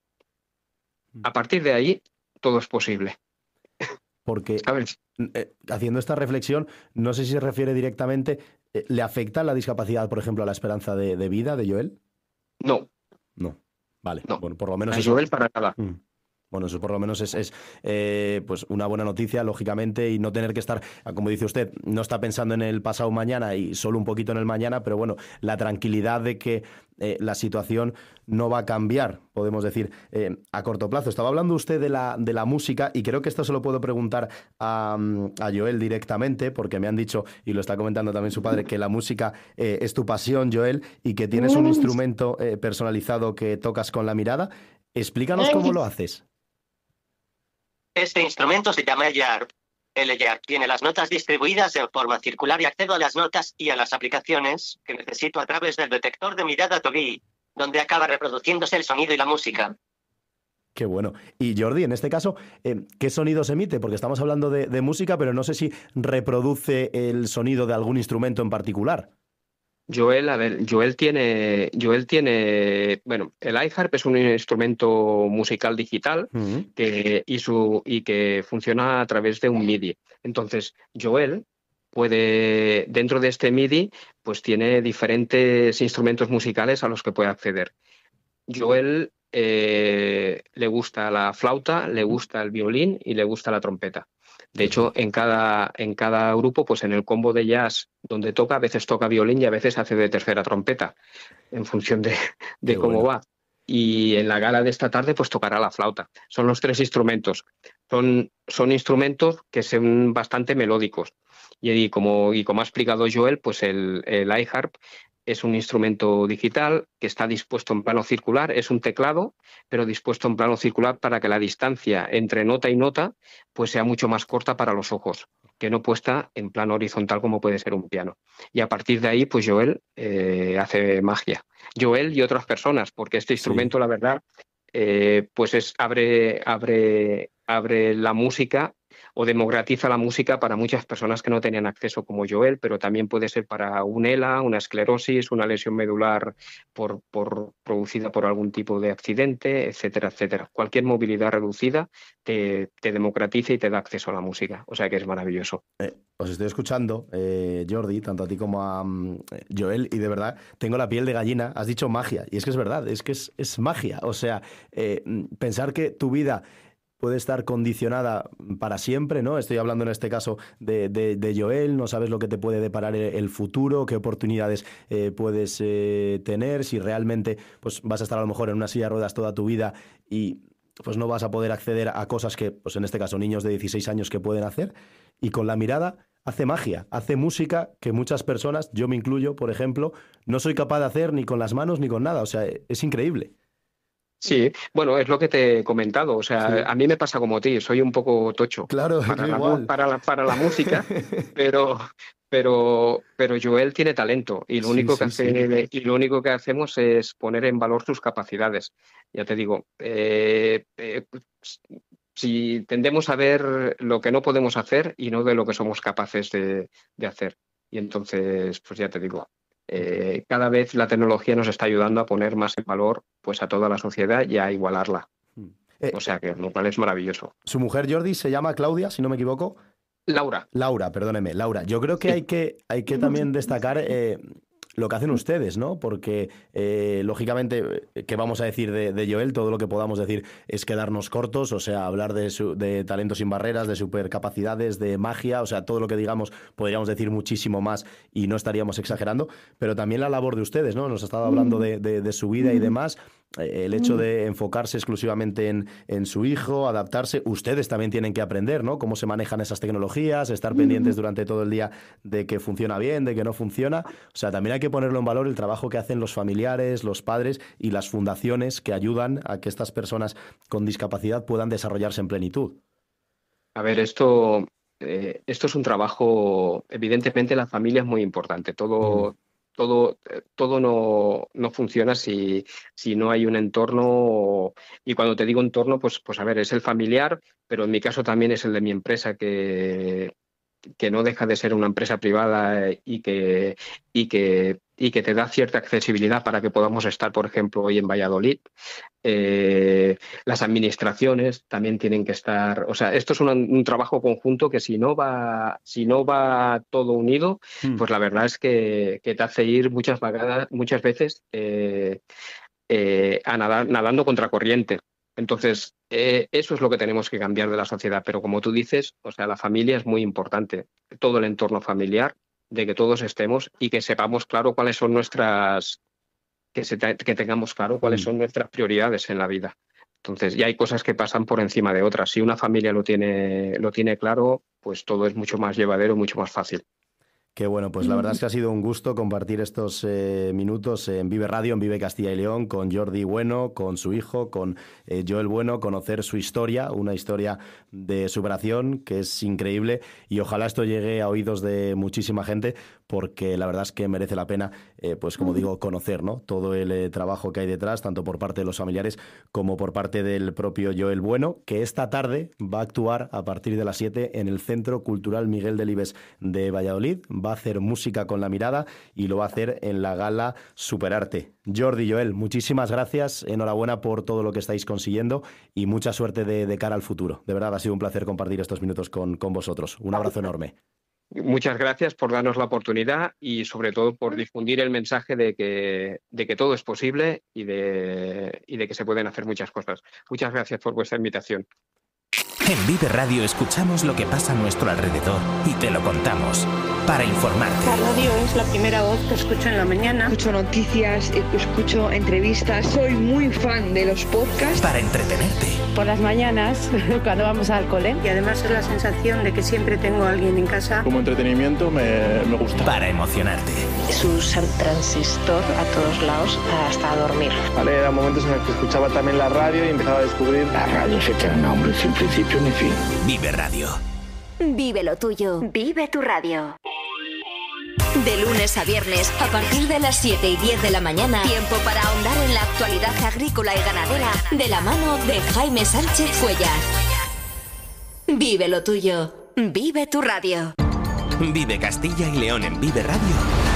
A partir de ahí, todo es posible. Porque, ¿Sabes? eh, haciendo esta reflexión, no sé si se refiere directamente, eh, ¿le afecta la discapacidad, por ejemplo, a la esperanza de, de vida de Joel? No, No. Vale. no. Bueno, por lo menos A eso. Joel para nada. Mm. Bueno, eso por lo menos es, es eh, pues una buena noticia, lógicamente, y no tener que estar, como dice usted, no está pensando en el pasado mañana y solo un poquito en el mañana, pero bueno, la tranquilidad de que eh, la situación no va a cambiar, podemos decir, eh, a corto plazo. Estaba hablando usted de la, de la música y creo que esto se lo puedo preguntar a, a Joel directamente, porque me han dicho, y lo está comentando también su padre, que la música eh, es tu pasión, Joel, y que tienes un instrumento eh, personalizado que tocas con la mirada. Explícanos cómo lo haces. Este instrumento se llama L-Yarp. El L-Yarp tiene las notas distribuidas en forma circular y accedo a las notas y a las aplicaciones que necesito a través del detector de mirada Tobii, donde acaba reproduciéndose el sonido y la música. Qué bueno. Y Jordi, en este caso, eh, ¿qué sonido se emite? Porque estamos hablando de, de música, pero no sé si reproduce el sonido de algún instrumento en particular. Joel, a ver, Joel tiene, Joel tiene, bueno, el iHarp es un instrumento musical digital Uh-huh. que, y, su, y que funciona a través de un MIDI. Entonces, Joel puede, dentro de este MIDI, pues tiene diferentes instrumentos musicales a los que puede acceder. Joel eh, le gusta la flauta, le gusta el violín y le gusta la trompeta. De hecho, en cada, en cada grupo, pues en el combo de jazz donde toca, a veces toca violín y a veces hace de tercera trompeta, en función de, de Qué cómo bueno. va. Y en la gala de esta tarde, pues tocará la flauta. Son los tres instrumentos. Son, son instrumentos que son bastante melódicos. Y, y, como, y como ha explicado Joel, pues el, el iHarp es un instrumento digital que está dispuesto en plano circular, es un teclado, pero dispuesto en plano circular para que la distancia entre nota y nota pues sea mucho más corta para los ojos, que no puesta en plano horizontal como puede ser un piano. Y a partir de ahí, pues Joel eh, hace magia. Joel y otras personas, porque este instrumento, sí, la verdad, eh, pues es, abre, abre, abre la música o democratiza la música para muchas personas que no tenían acceso como Joel, pero también puede ser para un ELA, una esclerosis, una lesión medular por, por, producida por algún tipo de accidente, etcétera, etcétera. Cualquier movilidad reducida te, te democratiza y te da acceso a la música, o sea que es maravilloso. Eh, os estoy escuchando, eh, Jordi, tanto a ti como a um, Joel, y de verdad tengo la piel de gallina. Has dicho magia, y es que es verdad, es que es, es magia. O sea, eh, pensar que tu vida puede estar condicionada para siempre, ¿no? Estoy hablando en este caso de, de, de Joel, no sabes lo que te puede deparar el futuro, qué oportunidades eh, puedes eh, tener, si realmente pues, vas a estar a lo mejor en una silla de ruedas toda tu vida y pues no vas a poder acceder a cosas que, pues en este caso, niños de dieciséis años que pueden hacer, y con la mirada hace magia, hace música que muchas personas, yo me incluyo, por ejemplo, no soy capaz de hacer ni con las manos ni con nada, o sea, es increíble. Sí, bueno, es lo que te he comentado. O sea, sí, a mí me pasa como a ti, soy un poco tocho claro, para, la, igual. para, la, para la música, pero, pero, pero Joel tiene talento y lo, sí, único que sí, hace, sí. y lo único que hacemos es poner en valor sus capacidades. Ya te digo, eh, eh, si tendemos a ver lo que no podemos hacer y no de lo que somos capaces de, de hacer. Y entonces, pues ya te digo, Eh, cada vez la tecnología nos está ayudando a poner más en valor pues a toda la sociedad y a igualarla. Eh, o sea que lo cual es maravilloso. Su mujer Jordi se llama Claudia, si no me equivoco. Laura. Laura, perdóneme, Laura. Yo creo que sí. hay que, hay que también destacar eh, lo que hacen ustedes, ¿no? Porque, eh, lógicamente, ¿qué vamos a decir de, de Joel? Todo lo que podamos decir es quedarnos cortos, o sea, hablar de, su, de talento sin barreras, de supercapacidades, de magia, o sea, todo lo que digamos podríamos decir muchísimo más y no estaríamos exagerando, pero también la labor de ustedes, ¿no? Nos ha estado hablando de, de, de su vida y demás, eh, el hecho de enfocarse exclusivamente en, en su hijo, adaptarse, ustedes también tienen que aprender, ¿no? Cómo se manejan esas tecnologías, estar pendientes durante todo el día de que funciona bien, de que no funciona, o sea, también hay que ponerlo en valor el trabajo que hacen los familiares, los padres y las fundaciones que ayudan a que estas personas con discapacidad puedan desarrollarse en plenitud. A ver, esto, eh, esto es un trabajo, evidentemente la familia es muy importante, todo... Mm. Todo, todo no, no funciona si, si no hay un entorno, y cuando te digo entorno, pues, pues a ver, es el familiar, pero en mi caso también es el de mi empresa, que, que no deja de ser una empresa privada y que, y que, y que te da cierta accesibilidad para que podamos estar, por ejemplo, hoy en Valladolid. Eh, las administraciones también tienen que estar, o sea, esto es un, un trabajo conjunto que si no va, si no va todo unido, mm. pues la verdad es que, que te hace ir muchas vagadas, muchas veces eh, eh, a nadar, nadando contra corriente. Entonces, eh, eso es lo que tenemos que cambiar de la sociedad. Pero como tú dices, o sea, la familia es muy importante, todo el entorno familiar, de que todos estemos y que sepamos claro cuáles son nuestras Que, se te, que tengamos claro cuáles son nuestras prioridades en la vida. Entonces, ya hay cosas que pasan por encima de otras. Si una familia lo tiene, lo tiene claro, pues todo es mucho más llevadero, mucho más fácil. Qué bueno, pues la verdad es que ha sido un gusto compartir estos eh, minutos en Vive Radio, en Vive Castilla y León, con Jordi Bueno, con su hijo, con eh, Joel Bueno, conocer su historia, una historia de superación que es increíble, y ojalá esto llegue a oídos de muchísima gente, porque la verdad es que merece la pena, eh, pues como digo, conocer, ¿no?, todo el eh, trabajo que hay detrás, tanto por parte de los familiares como por parte del propio Joel Bueno, que esta tarde va a actuar a partir de las siete en el Centro Cultural Miguel Delibes de Valladolid. Va a hacer música con la mirada y lo va a hacer en la gala Superarte. Jordi, Joel, muchísimas gracias, enhorabuena por todo lo que estáis consiguiendo y mucha suerte de, de cara al futuro. De verdad, ha sido un placer compartir estos minutos con, con vosotros. Un abrazo enorme. Muchas gracias por darnos la oportunidad y sobre todo por difundir el mensaje de que, de que todo es posible y de, y de que se pueden hacer muchas cosas. Muchas gracias por vuestra invitación. En Vive Radio escuchamos lo que pasa a nuestro alrededor y te lo contamos para informarte. La radio es la primera voz que escucho en la mañana. Escucho noticias, escucho entrevistas. Soy muy fan de los podcasts. Para entretenerte. Por las mañanas, cuando vamos al cole. Y además es la sensación de que siempre tengo a alguien en casa. Como entretenimiento me, me gusta. Para emocionarte. Es un transistor a todos lados hasta dormir. Vale, eran momentos en los que escuchaba también la radio y empezaba a descubrir. La radio se tiene un nombre sin principio ni fin. Vive Radio. Vive lo tuyo. Vive tu radio. De lunes a viernes, a partir de las siete y diez de la mañana, tiempo para ahondar en la actualidad agrícola y ganadera, de la mano de Jaime Sánchez Cuellar. Vive lo tuyo. Vive tu radio. Vive Castilla y León en Vive Radio.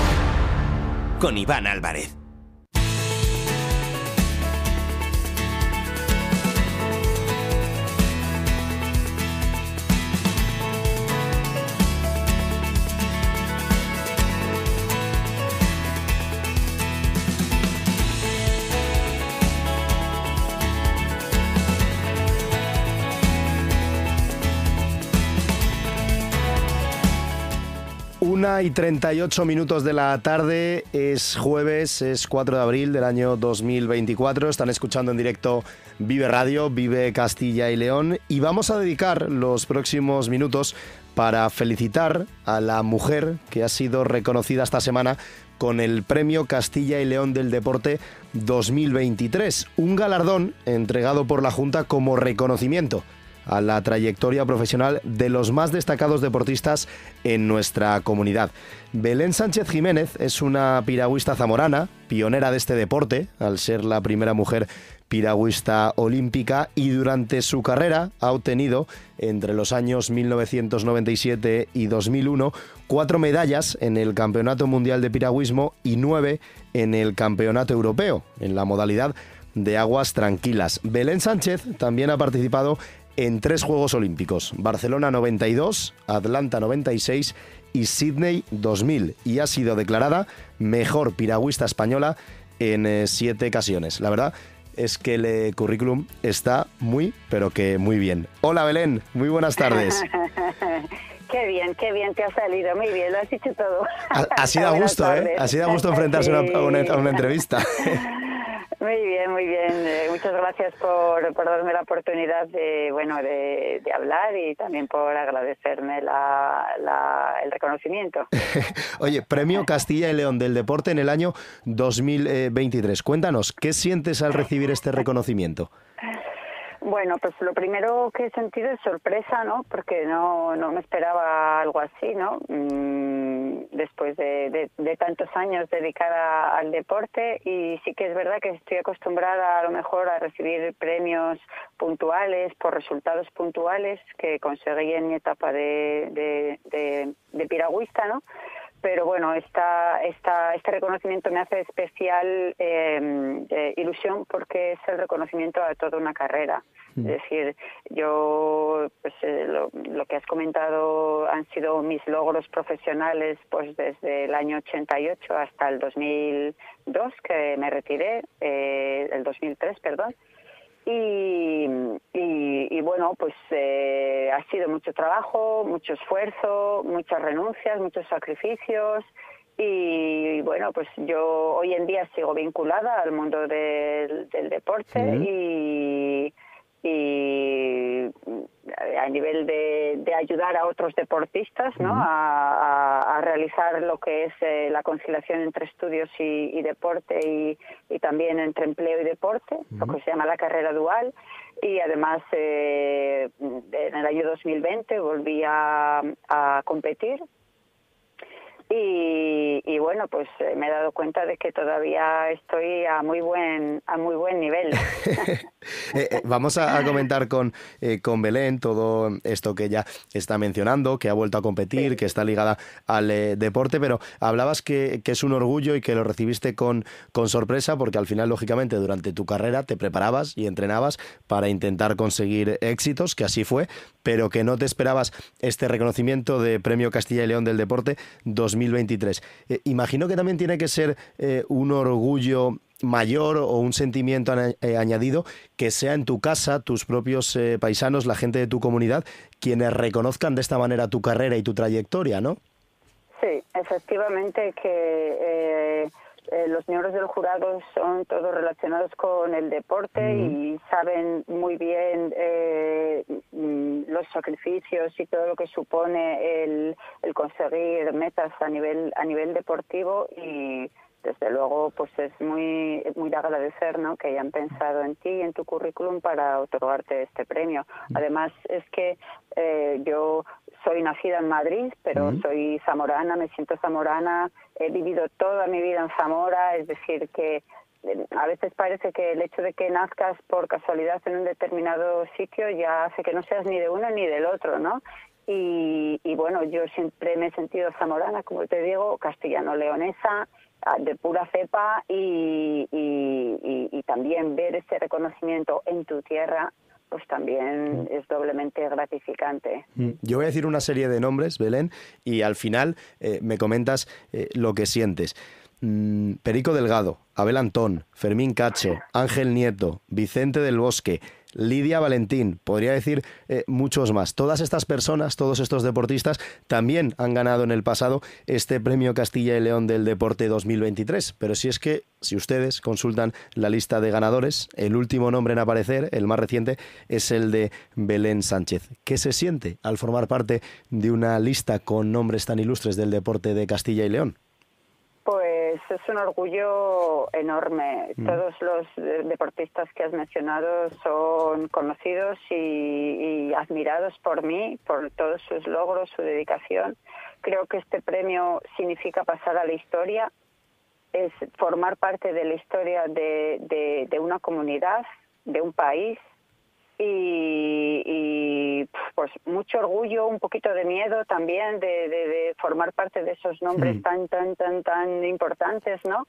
Con Iván Álvarez. Una y treinta y ocho minutos de la tarde, es jueves, es cuatro de abril del año dos mil veinticuatro. Están escuchando en directo Vive Radio, Vive Castilla y León, y vamos a dedicar los próximos minutos para felicitar a la mujer que ha sido reconocida esta semana con el Premio Castilla y León del Deporte dos mil veintitrés, un galardón entregado por la Junta como reconocimiento a la trayectoria profesional de los más destacados deportistas en nuestra comunidad. Belén Sánchez Jiménez es una piragüista zamorana, pionera de este deporte, al ser la primera mujer piragüista olímpica, y durante su carrera ha obtenido, entre los años mil novecientos noventa y siete y dos mil uno, cuatro medallas en el Campeonato Mundial de Piragüismo y nueve en el Campeonato Europeo, en la modalidad de aguas tranquilas. Belén Sánchez también ha participado en tres Juegos Olímpicos: Barcelona noventa y dos, Atlanta noventa y seis y Sydney dos mil, y ha sido declarada mejor piragüista española en eh, siete ocasiones. La verdad es que el eh, currículum está muy, pero que muy bien. Hola Belén, muy buenas tardes. Qué bien, qué bien te ha salido, muy bien, lo has dicho todo. Así da gusto, tardes. ¿eh? Así da gusto enfrentarse sí. a, una, a, una, a una entrevista. Muy bien, muy bien. Eh, muchas gracias por, por darme la oportunidad de, bueno, de, de hablar, y también por agradecerme la, la, el reconocimiento. Oye, Premio Castilla y León del Deporte en el año dos mil veintitrés. Cuéntanos, ¿qué sientes al recibir este reconocimiento? Bueno, pues lo primero que he sentido es sorpresa, ¿no? Porque no, no me esperaba algo así, ¿no? Mm, después de, de, de tantos años dedicada al deporte, y sí que es verdad que estoy acostumbrada a lo mejor a recibir premios puntuales por resultados puntuales que conseguí en mi etapa de, de, de, de piragüista, ¿no? Pero bueno, esta, esta, este reconocimiento me hace especial eh, eh, ilusión porque es el reconocimiento a toda una carrera. Mm. Es decir, yo, pues eh, lo, lo que has comentado han sido mis logros profesionales pues desde el año ochenta y ocho hasta el dos mil dos, que me retiré, eh, el dos mil tres, perdón. Y, y, y bueno, pues eh, ha sido mucho trabajo, mucho esfuerzo, muchas renuncias, muchos sacrificios, y bueno, pues yo hoy en día sigo vinculada al mundo del, del deporte. Sí. y, y a nivel de, de ayudar a otros deportistas, ¿no? Uh-huh. a, a, a realizar lo que es eh, la conciliación entre estudios y, y deporte, y, y también entre empleo y deporte, uh-huh. lo que se llama la carrera dual. Y además eh, en el año dos mil veinte volví a, a competir. Y, y bueno, pues eh, me he dado cuenta de que todavía estoy a muy buen a muy buen nivel. eh, eh, vamos a, a comentar con, eh, con Belén todo esto que ella está mencionando, que ha vuelto a competir, sí. que está ligada al eh, deporte, pero hablabas que, que es un orgullo y que lo recibiste con, con sorpresa, porque al final, lógicamente, durante tu carrera te preparabas y entrenabas para intentar conseguir éxitos, que así fue, pero que no te esperabas este reconocimiento de Premio Castilla y León del Deporte dos mil veintitrés. Eh, imagino que también tiene que ser eh, un orgullo mayor o un sentimiento eh, añadido que sea en tu casa, tus propios eh, paisanos, la gente de tu comunidad, quienes reconozcan de esta manera tu carrera y tu trayectoria, ¿no? Sí, efectivamente que eh, eh, los miembros del jurado son todos relacionados con el deporte uh-huh. y saben muy bien eh, los sacrificios y todo lo que supone el, el conseguir metas a nivel a nivel deportivo, y desde luego pues es muy muy de agradecer, ¿no? que hayan pensado en ti y en tu currículum para otorgarte este premio. Además es que eh, yo soy nacida en Madrid, pero uh-huh. soy zamorana, me siento zamorana, he vivido toda mi vida en Zamora, es decir que a veces parece que el hecho de que nazcas por casualidad en un determinado sitio ya hace que no seas ni de uno ni del otro, ¿no? Y, y bueno, yo siempre me he sentido zamorana, como te digo, castellano-leonesa, de pura cepa, y, y, y, y también ver ese reconocimiento en tu tierra pues también es doblemente gratificante. Yo voy a decir una serie de nombres, Belén, y al final eh, me comentas eh, lo que sientes. Mm, Perico Delgado, Abel Antón, Fermín Cacho, Ángel Nieto, Vicente del Bosque, Lidia Valentín, podría decir eh, muchos más. Todas estas personas, todos estos deportistas también han ganado en el pasado este Premio Castilla y León del Deporte dos mil veintitrés. Pero si es que, si ustedes consultan la lista de ganadores, el último nombre en aparecer, el más reciente, es el de Belén Sánchez. ¿Qué se siente al formar parte de una lista con nombres tan ilustres del deporte de Castilla y León? Pues es un orgullo enorme. Mm. Todos los deportistas que has mencionado son conocidos y, y admirados por mí, por todos sus logros, su dedicación. Creo que este premio significa pasar a la historia, es formar parte de la historia de, de, de una comunidad, de un país, y, y pues mucho orgullo, un poquito de miedo también de, de, de formar parte de esos nombres mm. tan tan tan tan importantes, ¿no?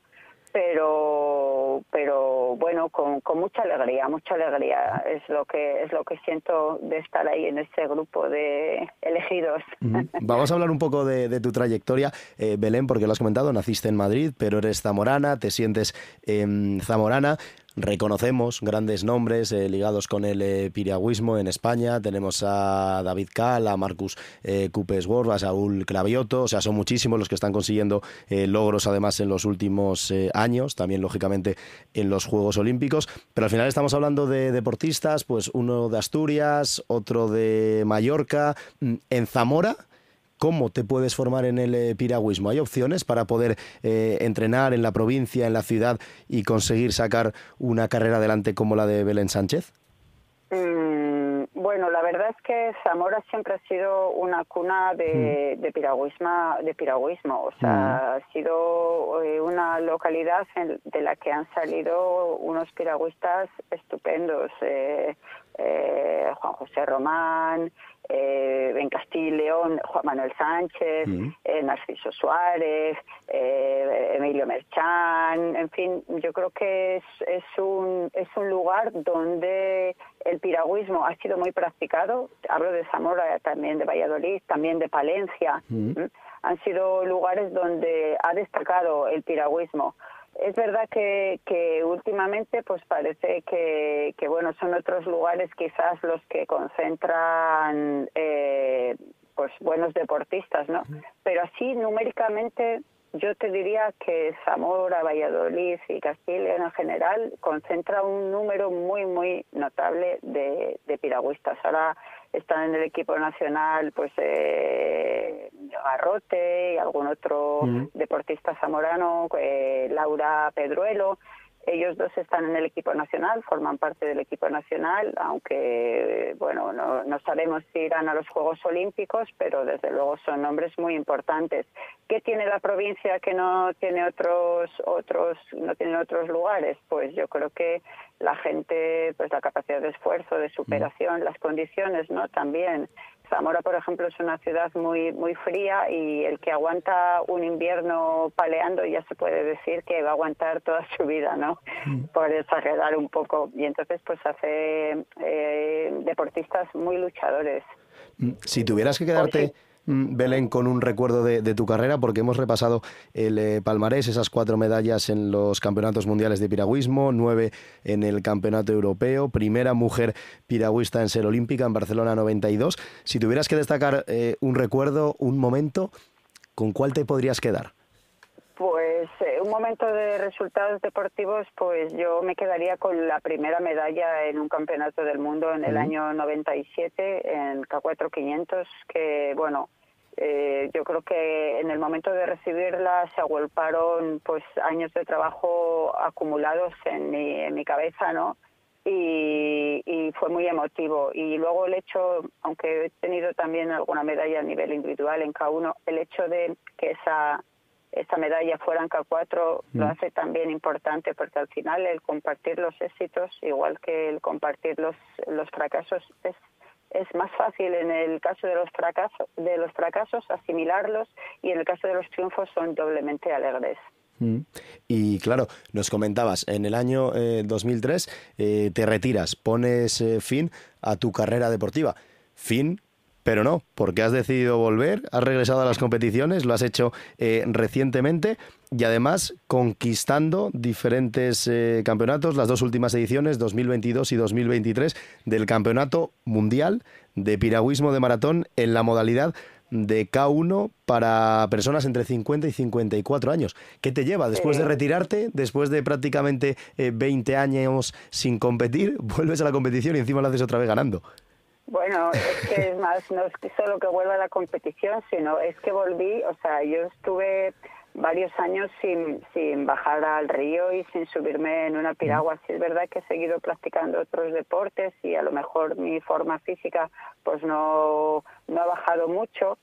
Pero pero bueno, con, con mucha alegría, mucha alegría es lo que es lo que siento de estar ahí en ese grupo de elegidos. Mm. Vamos a hablar un poco de, de tu trayectoria, eh, Belén, porque lo has comentado, naciste en Madrid, pero eres zamorana, te sientes eh, zamorana. Reconocemos grandes nombres eh, ligados con el eh, piragüismo en España. Tenemos a David Cal, a Marcus eh, Cupes-Word, a Saúl Cravioto. O sea, son muchísimos los que están consiguiendo eh, logros, además, en los últimos eh, años. También, lógicamente, en los Juegos Olímpicos. Pero al final estamos hablando de deportistas, pues uno de Asturias, otro de Mallorca. En Zamora, ¿cómo te puedes formar en el eh, piragüismo? ¿Hay opciones para poder eh, entrenar en la provincia, en la ciudad y conseguir sacar una carrera adelante como la de Belén Sánchez? Mm, bueno, la verdad es que Zamora siempre ha sido una cuna de, de piragüismo, de piragüismo. O sea, mm. ha sido eh, una localidad en, de la que han salido unos piragüistas estupendos. Eh, eh, Juan José Román, eh, en Castilla y León Juan Manuel Sánchez, mm. eh, Narciso Suárez, eh, Emilio Merchán, en fin, yo creo que es, es un es un lugar donde el piragüismo ha sido muy practicado. Hablo de Zamora, también de Valladolid, también de Palencia. Mm. ¿Mm? Han sido lugares donde ha destacado el piragüismo. Es verdad que, que últimamente pues parece que, que bueno son otros lugares quizás los que concentran eh, pues buenos deportistas, ¿no? Pero así numéricamente yo te diría que Zamora, Valladolid y Castilla y León en general concentra un número muy muy notable de, de piragüistas. Ahora están en el equipo nacional pues eh, Garrote y algún otro mm. deportista zamorano, eh, Laura Pedruelo. Ellos dos están en el equipo nacional, forman parte del equipo nacional, aunque bueno no, no sabemos si irán a los Juegos Olímpicos, pero desde luego son nombres muy importantes. ¿Qué tiene la provincia que no tiene otros otros no tienen otros lugares? Pues yo creo que la gente, pues la capacidad de esfuerzo, de superación, mm. las condiciones, ¿no? También. Zamora, por ejemplo, es una ciudad muy muy fría y el que aguanta un invierno paleando ya se puede decir que va a aguantar toda su vida, ¿no? Mm. Por exagerar un poco. Y entonces pues hace eh, deportistas muy luchadores. Si tuvieras que quedarte, Belén, con un recuerdo de, de tu carrera, porque hemos repasado el eh, palmarés, esas cuatro medallas en los campeonatos mundiales de piragüismo, nueve en el campeonato europeo, primera mujer piragüista en ser olímpica en Barcelona noventa y dos. Si tuvieras que destacar eh, un recuerdo, un momento, ¿con cuál te podrías quedar? Pues eh, un momento de resultados deportivos, pues yo me quedaría con la primera medalla en un campeonato del mundo en el uh-huh. año noventa y siete en K cuatro quinientos, que bueno, eh, yo creo que en el momento de recibirla se agolparon pues años de trabajo acumulados en mi, en mi cabeza, ¿no? Y, y fue muy emotivo. Y luego el hecho, aunque he tenido también alguna medalla a nivel individual en K uno, el hecho de que esa esta medalla fuera en K cuatro mm. lo hace también importante, porque al final el compartir los éxitos, igual que el compartir los los fracasos, es es más fácil en el caso de los fracasos de los fracasos asimilarlos, y en el caso de los triunfos son doblemente alegres. Mm. Y claro, nos comentabas, en el año eh, dos mil tres eh, te retiras, pones eh, fin a tu carrera deportiva. Fin, pero no, porque has decidido volver, has regresado a las competiciones, lo has hecho eh, recientemente y además conquistando diferentes eh, campeonatos, las dos últimas ediciones, dos mil veintidós y dos mil veintitrés, del Campeonato Mundial de Piragüismo de Maratón en la modalidad de K uno para personas entre cincuenta y cincuenta y cuatro años. ¿Qué te lleva después de retirarte, después de prácticamente eh, veinte años sin competir, vuelves a la competición y encima lo haces otra vez ganando? Bueno, es que es más, no es que solo que vuelva a la competición, sino es que volví, o sea, yo estuve varios años sin, sin bajar al río y sin subirme en una piragua. Sí es verdad que he seguido practicando otros deportes y a lo mejor mi forma física pues no, no ha bajado mucho,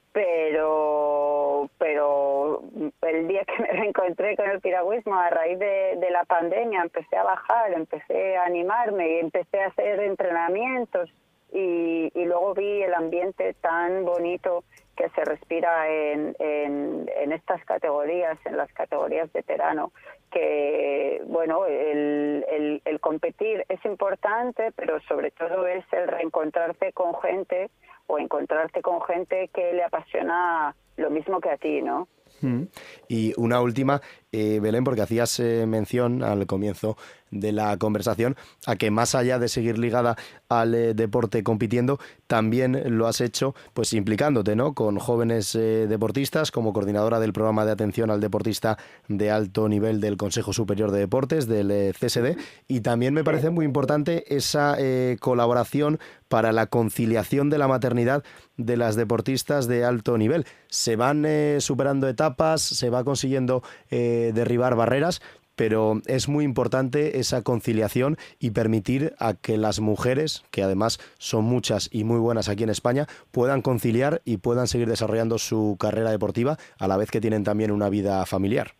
pero pero el día que me reencontré con el piragüismo a raíz de, de la pandemia empecé a bajar, empecé a animarme y empecé a hacer entrenamientos. Y, y luego vi el ambiente tan bonito que se respira en, en, en estas categorías, en las categorías veterano, que bueno, el, el, el competir es importante, pero sobre todo es el reencontrarte con gente o encontrarte con gente que le apasiona lo mismo que a ti, ¿no? Mm. Y una última, eh, Belén, porque hacías eh, mención al comienzo de la conversación a que más allá de seguir ligada al eh, deporte compitiendo, también lo has hecho pues implicándote, ¿no?, con jóvenes eh, deportistas, como coordinadora del programa de atención al deportista de alto nivel del Consejo Superior de Deportes, del eh, C S D, y también me parece muy importante esa eh, colaboración para la conciliación de la maternidad de las deportistas de alto nivel. Se van eh, superando etapas, se va consiguiendo eh, derribar barreras, pero es muy importante esa conciliación y permitir a que las mujeres, que además son muchas y muy buenas aquí en España, puedan conciliar y puedan seguir desarrollando su carrera deportiva a la vez que tienen también una vida familiar.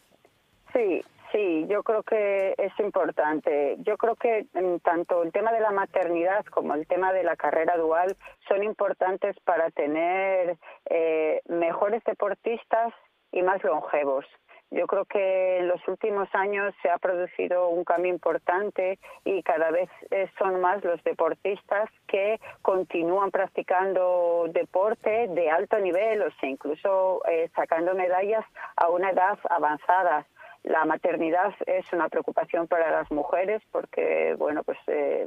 Sí, sí, yo creo que es importante. Yo creo que tanto el tema de la maternidad como el tema de la carrera dual son importantes para tener eh, mejores deportistas y más longevos. Yo creo que en los últimos años se ha producido un cambio importante y cada vez son más los deportistas que continúan practicando deporte de alto nivel, o sea, incluso eh, sacando medallas a una edad avanzada. La maternidad es una preocupación para las mujeres porque, bueno, pues eh,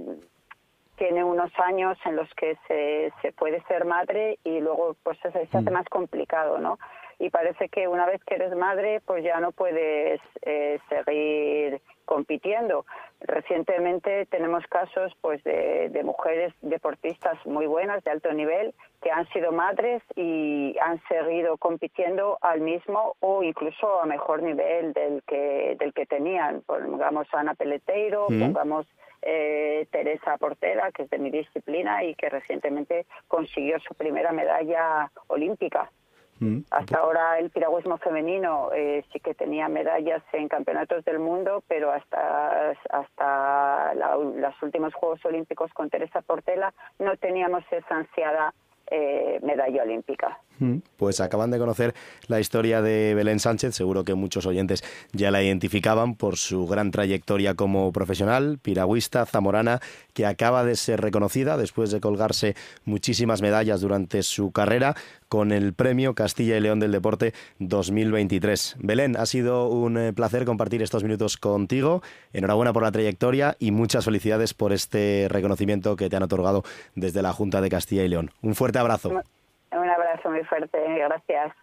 tiene unos años en los que se, se puede ser madre y luego pues se, se hace más complicado, ¿no? Y parece que una vez que eres madre, pues ya no puedes eh, seguir compitiendo. Recientemente tenemos casos pues de, de mujeres deportistas muy buenas, de alto nivel, que han sido madres y han seguido compitiendo al mismo o incluso a mejor nivel del que del que tenían. Pongamos a Ana Peleteiro, mm. pongamos eh, Teresa Portela, que es de mi disciplina y que recientemente consiguió su primera medalla olímpica. Hasta ahora el piragüismo femenino eh, sí que tenía medallas en campeonatos del mundo, pero hasta hasta la, los últimos Juegos Olímpicos con Teresa Portela no teníamos esa ansiada eh, medalla olímpica. Pues acaban de conocer la historia de Belén Sánchez, seguro que muchos oyentes ya la identificaban por su gran trayectoria como profesional, piragüista zamorana, que acaba de ser reconocida después de colgarse muchísimas medallas durante su carrera con el premio Castilla y León del Deporte dos mil veintitrés. Belén, ha sido un placer compartir estos minutos contigo. Enhorabuena por la trayectoria y muchas felicidades por este reconocimiento que te han otorgado desde la Junta de Castilla y León. Un fuerte abrazo. Un abrazo muy fuerte, gracias.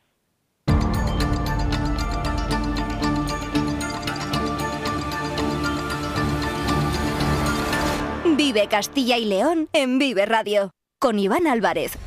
Vive Castilla y León en Vive Radio, con Iván Álvarez.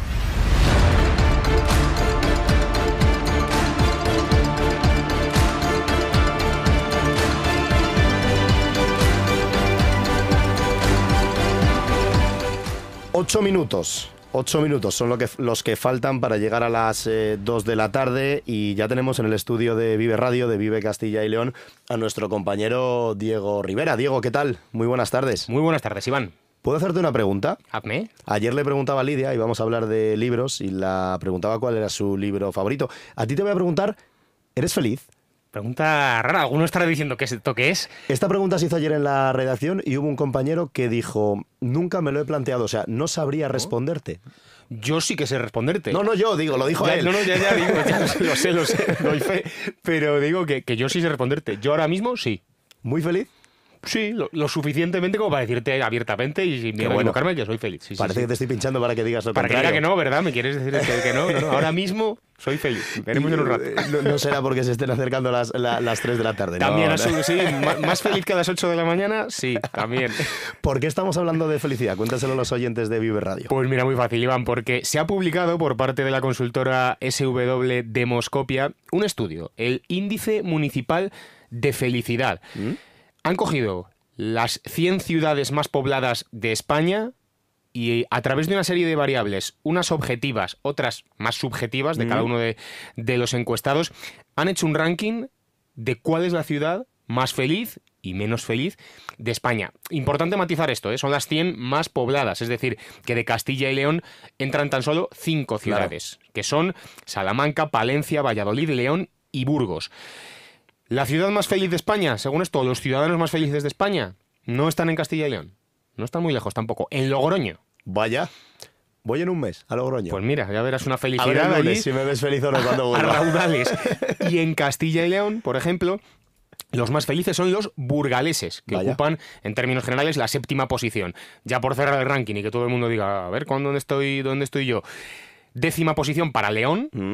Ocho minutos. Ocho minutos son lo que, los que faltan para llegar a las eh, dos de la tarde y ya tenemos en el estudio de Vive Radio, de Vive Castilla y León, a nuestro compañero Diego Rivera. Diego, ¿qué tal? Muy buenas tardes. Muy buenas tardes, Iván. ¿Puedo hacerte una pregunta? Hazme. Ayer le preguntaba a Lidia, y vamos a hablar de libros, y la preguntaba cuál era su libro favorito. A ti te voy a preguntar, ¿eres feliz? Pregunta rara, alguno estará diciendo que esto qué es. Esta pregunta se hizo ayer en la redacción y hubo un compañero que dijo, nunca me lo he planteado, o sea, no sabría ¿No? responderte. Yo sí que sé responderte. No, no, yo digo, lo dijo ya, él. No, no, ya, ya digo, ya lo sé, lo sé, lo sé, doy fe, pero digo que, que yo sí sé responderte. Yo ahora mismo sí. ¿Muy feliz? Sí, lo, lo suficientemente como para decirte abiertamente y sin miedo a equivocarme que soy feliz. Sí, Parece sí, que sí. te estoy pinchando para que digas lo para contrario. Para que diga que no, ¿verdad? ¿Me quieres decir que, que no? No, no? Ahora mismo soy feliz. Veremos en un rato. No, no será porque se estén acercando las, la, las tres de la tarde. También, no, no. sí, más feliz que a las ocho de la mañana, sí, también. ¿Por qué estamos hablando de felicidad? Cuéntaselo a los oyentes de Vive Radio. Pues mira, muy fácil, Iván, porque se ha publicado por parte de la consultora S W Demoscopia un estudio, el Índice Municipal de Felicidad. ¿Mm? Han cogido las cien ciudades más pobladas de España y a través de una serie de variables, unas objetivas, otras más subjetivas de mm. cada uno de, de los encuestados, han hecho un ranking de cuál es la ciudad más feliz y menos feliz de España. Importante matizar esto, ¿eh? Son las cien más pobladas, es decir, que de Castilla y León entran tan solo cinco ciudades, claro, que son Salamanca, Palencia, Valladolid, León y Burgos. La ciudad más feliz de España, según esto, los ciudadanos más felices de España, no están en Castilla y León. No están muy lejos tampoco. En Logroño. Vaya. Voy en un mes a Logroño. Pues mira, ya verás una felicidad a ver, allí. Lunes, si me ves feliz o no cuando vuelva. A raudales. Y en Castilla y León, por ejemplo, los más felices son los burgaleses, que Vaya. ocupan, en términos generales, la séptima posición. Ya por cerrar el ranking y que todo el mundo diga, a ver, ¿dónde estoy, dónde estoy yo? Décima posición para León. Mm.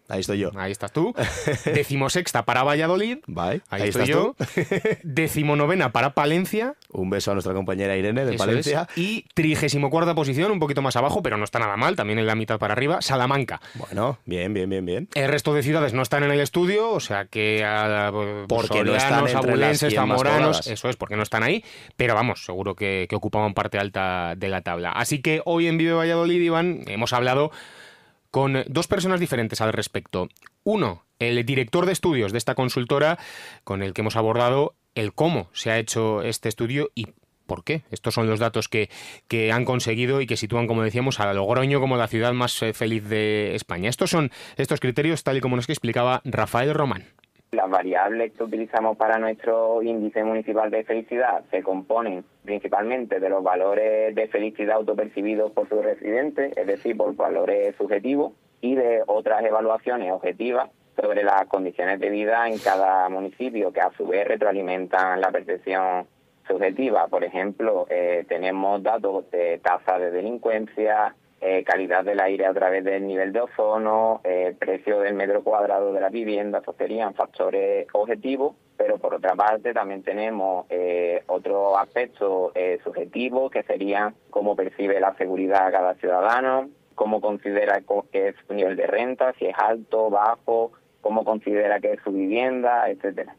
Ahí estoy yo. Ahí estás tú. Decimosexta para Valladolid. Vale, ahí, ahí estoy estás yo. tú. Decimonovena para Palencia. Un beso a nuestra compañera Irene de Eso Palencia. es. Y trigésimo cuarta posición, un poquito más abajo, pero no está nada mal, también en la mitad para arriba, Salamanca. Bueno, bien, bien, bien, bien. El resto de ciudades no están en el estudio, o sea que a, porque no están entre abulenses, las cien más zamoranos, pobladas. eso es, porque no están ahí, pero vamos, seguro que, que ocupaban parte alta de la tabla. Así que hoy en Vive Valladolid, Iván, hemos hablado con dos personas diferentes al respecto. Uno, el director de estudios de esta consultora, con el que hemos abordado el cómo se ha hecho este estudio y por qué. Estos son los datos que, que han conseguido y que sitúan, como decíamos, a Logroño como la ciudad más eh, feliz de España. Estos son estos criterios, tal y como nos explicaba Rafael Román. Las variables que utilizamos para nuestro índice municipal de felicidad se componen principalmente de los valores de felicidad autopercibidos por sus residentes, es decir, por valores subjetivos, y de otras evaluaciones objetivas sobre las condiciones de vida en cada municipio, que a su vez retroalimentan la percepción subjetiva. Por ejemplo, eh, tenemos datos de tasa de delincuencia, Eh, calidad del aire a través del nivel de ozono, eh, precio del metro cuadrado de la vivienda. Estos serían factores objetivos, pero por otra parte también tenemos eh, otros aspectos eh, subjetivos, que serían cómo percibe la seguridad cada ciudadano, cómo considera que es su nivel de renta, si es alto, bajo, cómo considera que es su vivienda, etcétera.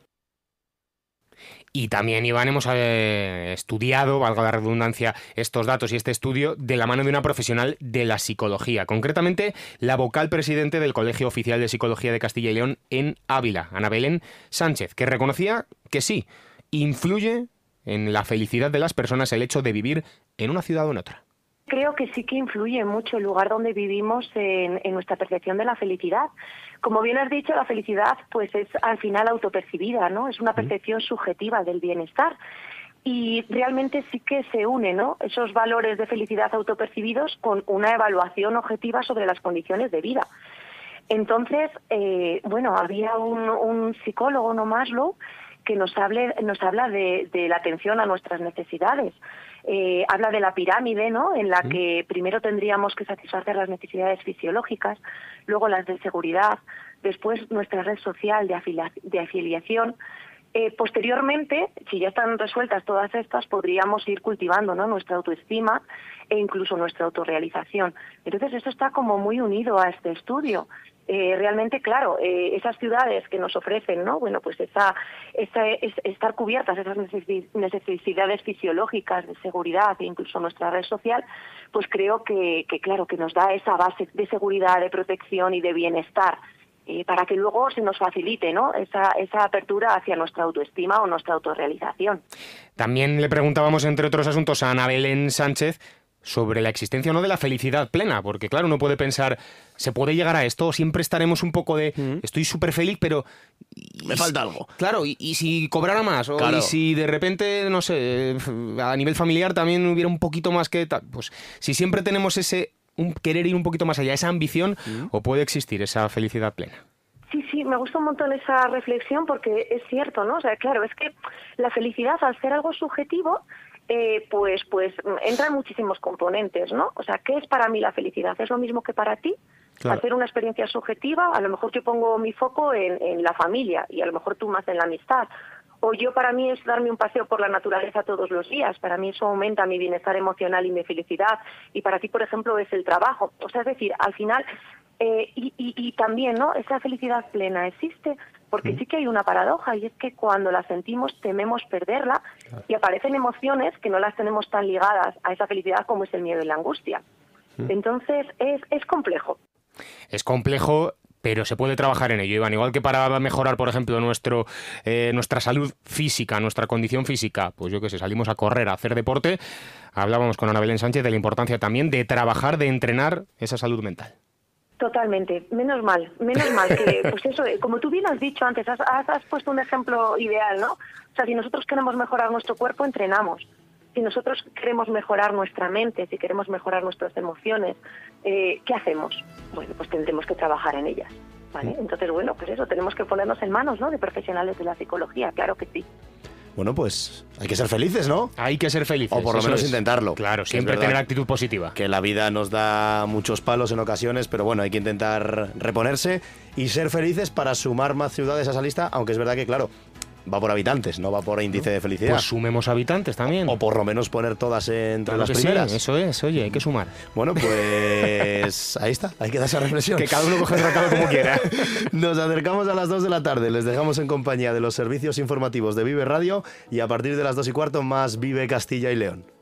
Y también, Iván, hemos eh, estudiado, valga la redundancia, estos datos y este estudio de la mano de una profesional de la psicología, concretamente la vocal presidente del Colegio Oficial de Psicología de Castilla y León en Ávila, Ana Belén Sánchez, que reconocía que sí, influye en la felicidad de las personas el hecho de vivir en una ciudad o en otra. Creo que sí que influye mucho el lugar donde vivimos en, en nuestra percepción de la felicidad. Como bien has dicho, la felicidad pues es al final autopercibida, ¿no? Es una percepción subjetiva del bienestar. Y realmente sí que se une, ¿no?, esos valores de felicidad autopercibidos con una evaluación objetiva sobre las condiciones de vida. Entonces, eh, bueno, había un, un psicólogo, no Maslow, que nos, hable, nos habla de, de la atención a nuestras necesidades. Eh, habla de la pirámide, ¿no?, en la que primero tendríamos que satisfacer las necesidades fisiológicas, luego las de seguridad, después nuestra red social de, afilia- de afiliación. Eh, posteriormente, si ya están resueltas todas estas, podríamos ir cultivando, ¿no?, nuestra autoestima e incluso nuestra autorrealización. Entonces, esto está como muy unido a este estudio. Eh, realmente, claro, eh, esas ciudades que nos ofrecen, ¿no?, bueno, pues esa, esa es, estar cubiertas esas necesidades fisiológicas de seguridad e incluso nuestra red social, pues creo que, que claro, que nos da esa base de seguridad, de protección y de bienestar, eh, para que luego se nos facilite, ¿no?, esa, esa apertura hacia nuestra autoestima o nuestra autorrealización. También le preguntábamos, entre otros asuntos, a Ana Belén Sánchez sobre la existencia o no de la felicidad plena, porque claro, uno puede pensar, ¿se puede llegar a esto? Siempre estaremos un poco de, mm. estoy súper feliz, pero... Me falta algo. Claro, y, y si cobrara más, o claro. y si de repente, no sé, a nivel familiar también hubiera un poquito más que... Pues si siempre tenemos ese un querer ir un poquito más allá, esa ambición, mm. o puede existir esa felicidad plena. Sí, sí, me gusta un montón esa reflexión porque es cierto, ¿no? O sea, claro, es que la felicidad, al ser algo subjetivo, eh, pues, pues entran muchísimos componentes, ¿no? O sea, ¿qué es para mí la felicidad? ¿Es lo mismo que para ti? Claro. Hacer una experiencia subjetiva, a lo mejor yo pongo mi foco en, en la familia y a lo mejor tú más en la amistad. O yo, para mí, es darme un paseo por la naturaleza todos los días. Para mí eso aumenta mi bienestar emocional y mi felicidad. Y para ti, por ejemplo, es el trabajo. O sea, es decir, al final... Eh, y, y, y también, ¿no?, esa felicidad plena existe porque sí que hay una paradoja, y es que cuando la sentimos tememos perderla y aparecen emociones que no las tenemos tan ligadas a esa felicidad como es el miedo y la angustia. Entonces es, es complejo. Es complejo, pero se puede trabajar en ello, Iván. Igual que para mejorar, por ejemplo, nuestro eh, nuestra salud física, nuestra condición física, pues yo qué sé, salimos a correr, a hacer deporte. Hablábamos con Ana Belén Sánchez de la importancia también de trabajar, de entrenar esa salud mental. Totalmente, menos mal, menos mal que, pues eso, como tú bien has dicho antes, has, has puesto un ejemplo ideal, ¿no? O sea, si nosotros queremos mejorar nuestro cuerpo, entrenamos. Si nosotros queremos mejorar nuestra mente, si queremos mejorar nuestras emociones, eh, ¿qué hacemos? Bueno, pues tendremos que trabajar en ellas, ¿vale? Entonces, bueno, pues eso, tenemos que ponernos en manos, ¿no?, de profesionales de la psicología, claro que sí. Bueno, pues hay que ser felices, ¿no? Hay que ser felices. O por lo menos es. intentarlo. Claro, siempre tener actitud positiva. Que la vida nos da muchos palos en ocasiones, pero bueno, hay que intentar reponerse y ser felices para sumar más ciudades a esa lista, aunque es verdad que, claro, va por habitantes, no va por índice de felicidad. Pues sumemos habitantes también. O, o por lo menos poner todas entre claro las que primeras. Sí, eso es, oye, hay que sumar. Bueno, pues ahí está, hay que dar esa reflexión. Que cada uno coge el recado como quiera. Nos acercamos a las dos de la tarde, les dejamos en compañía de los servicios informativos de Vive Radio y a partir de las dos y cuarto más Vive Castilla y León.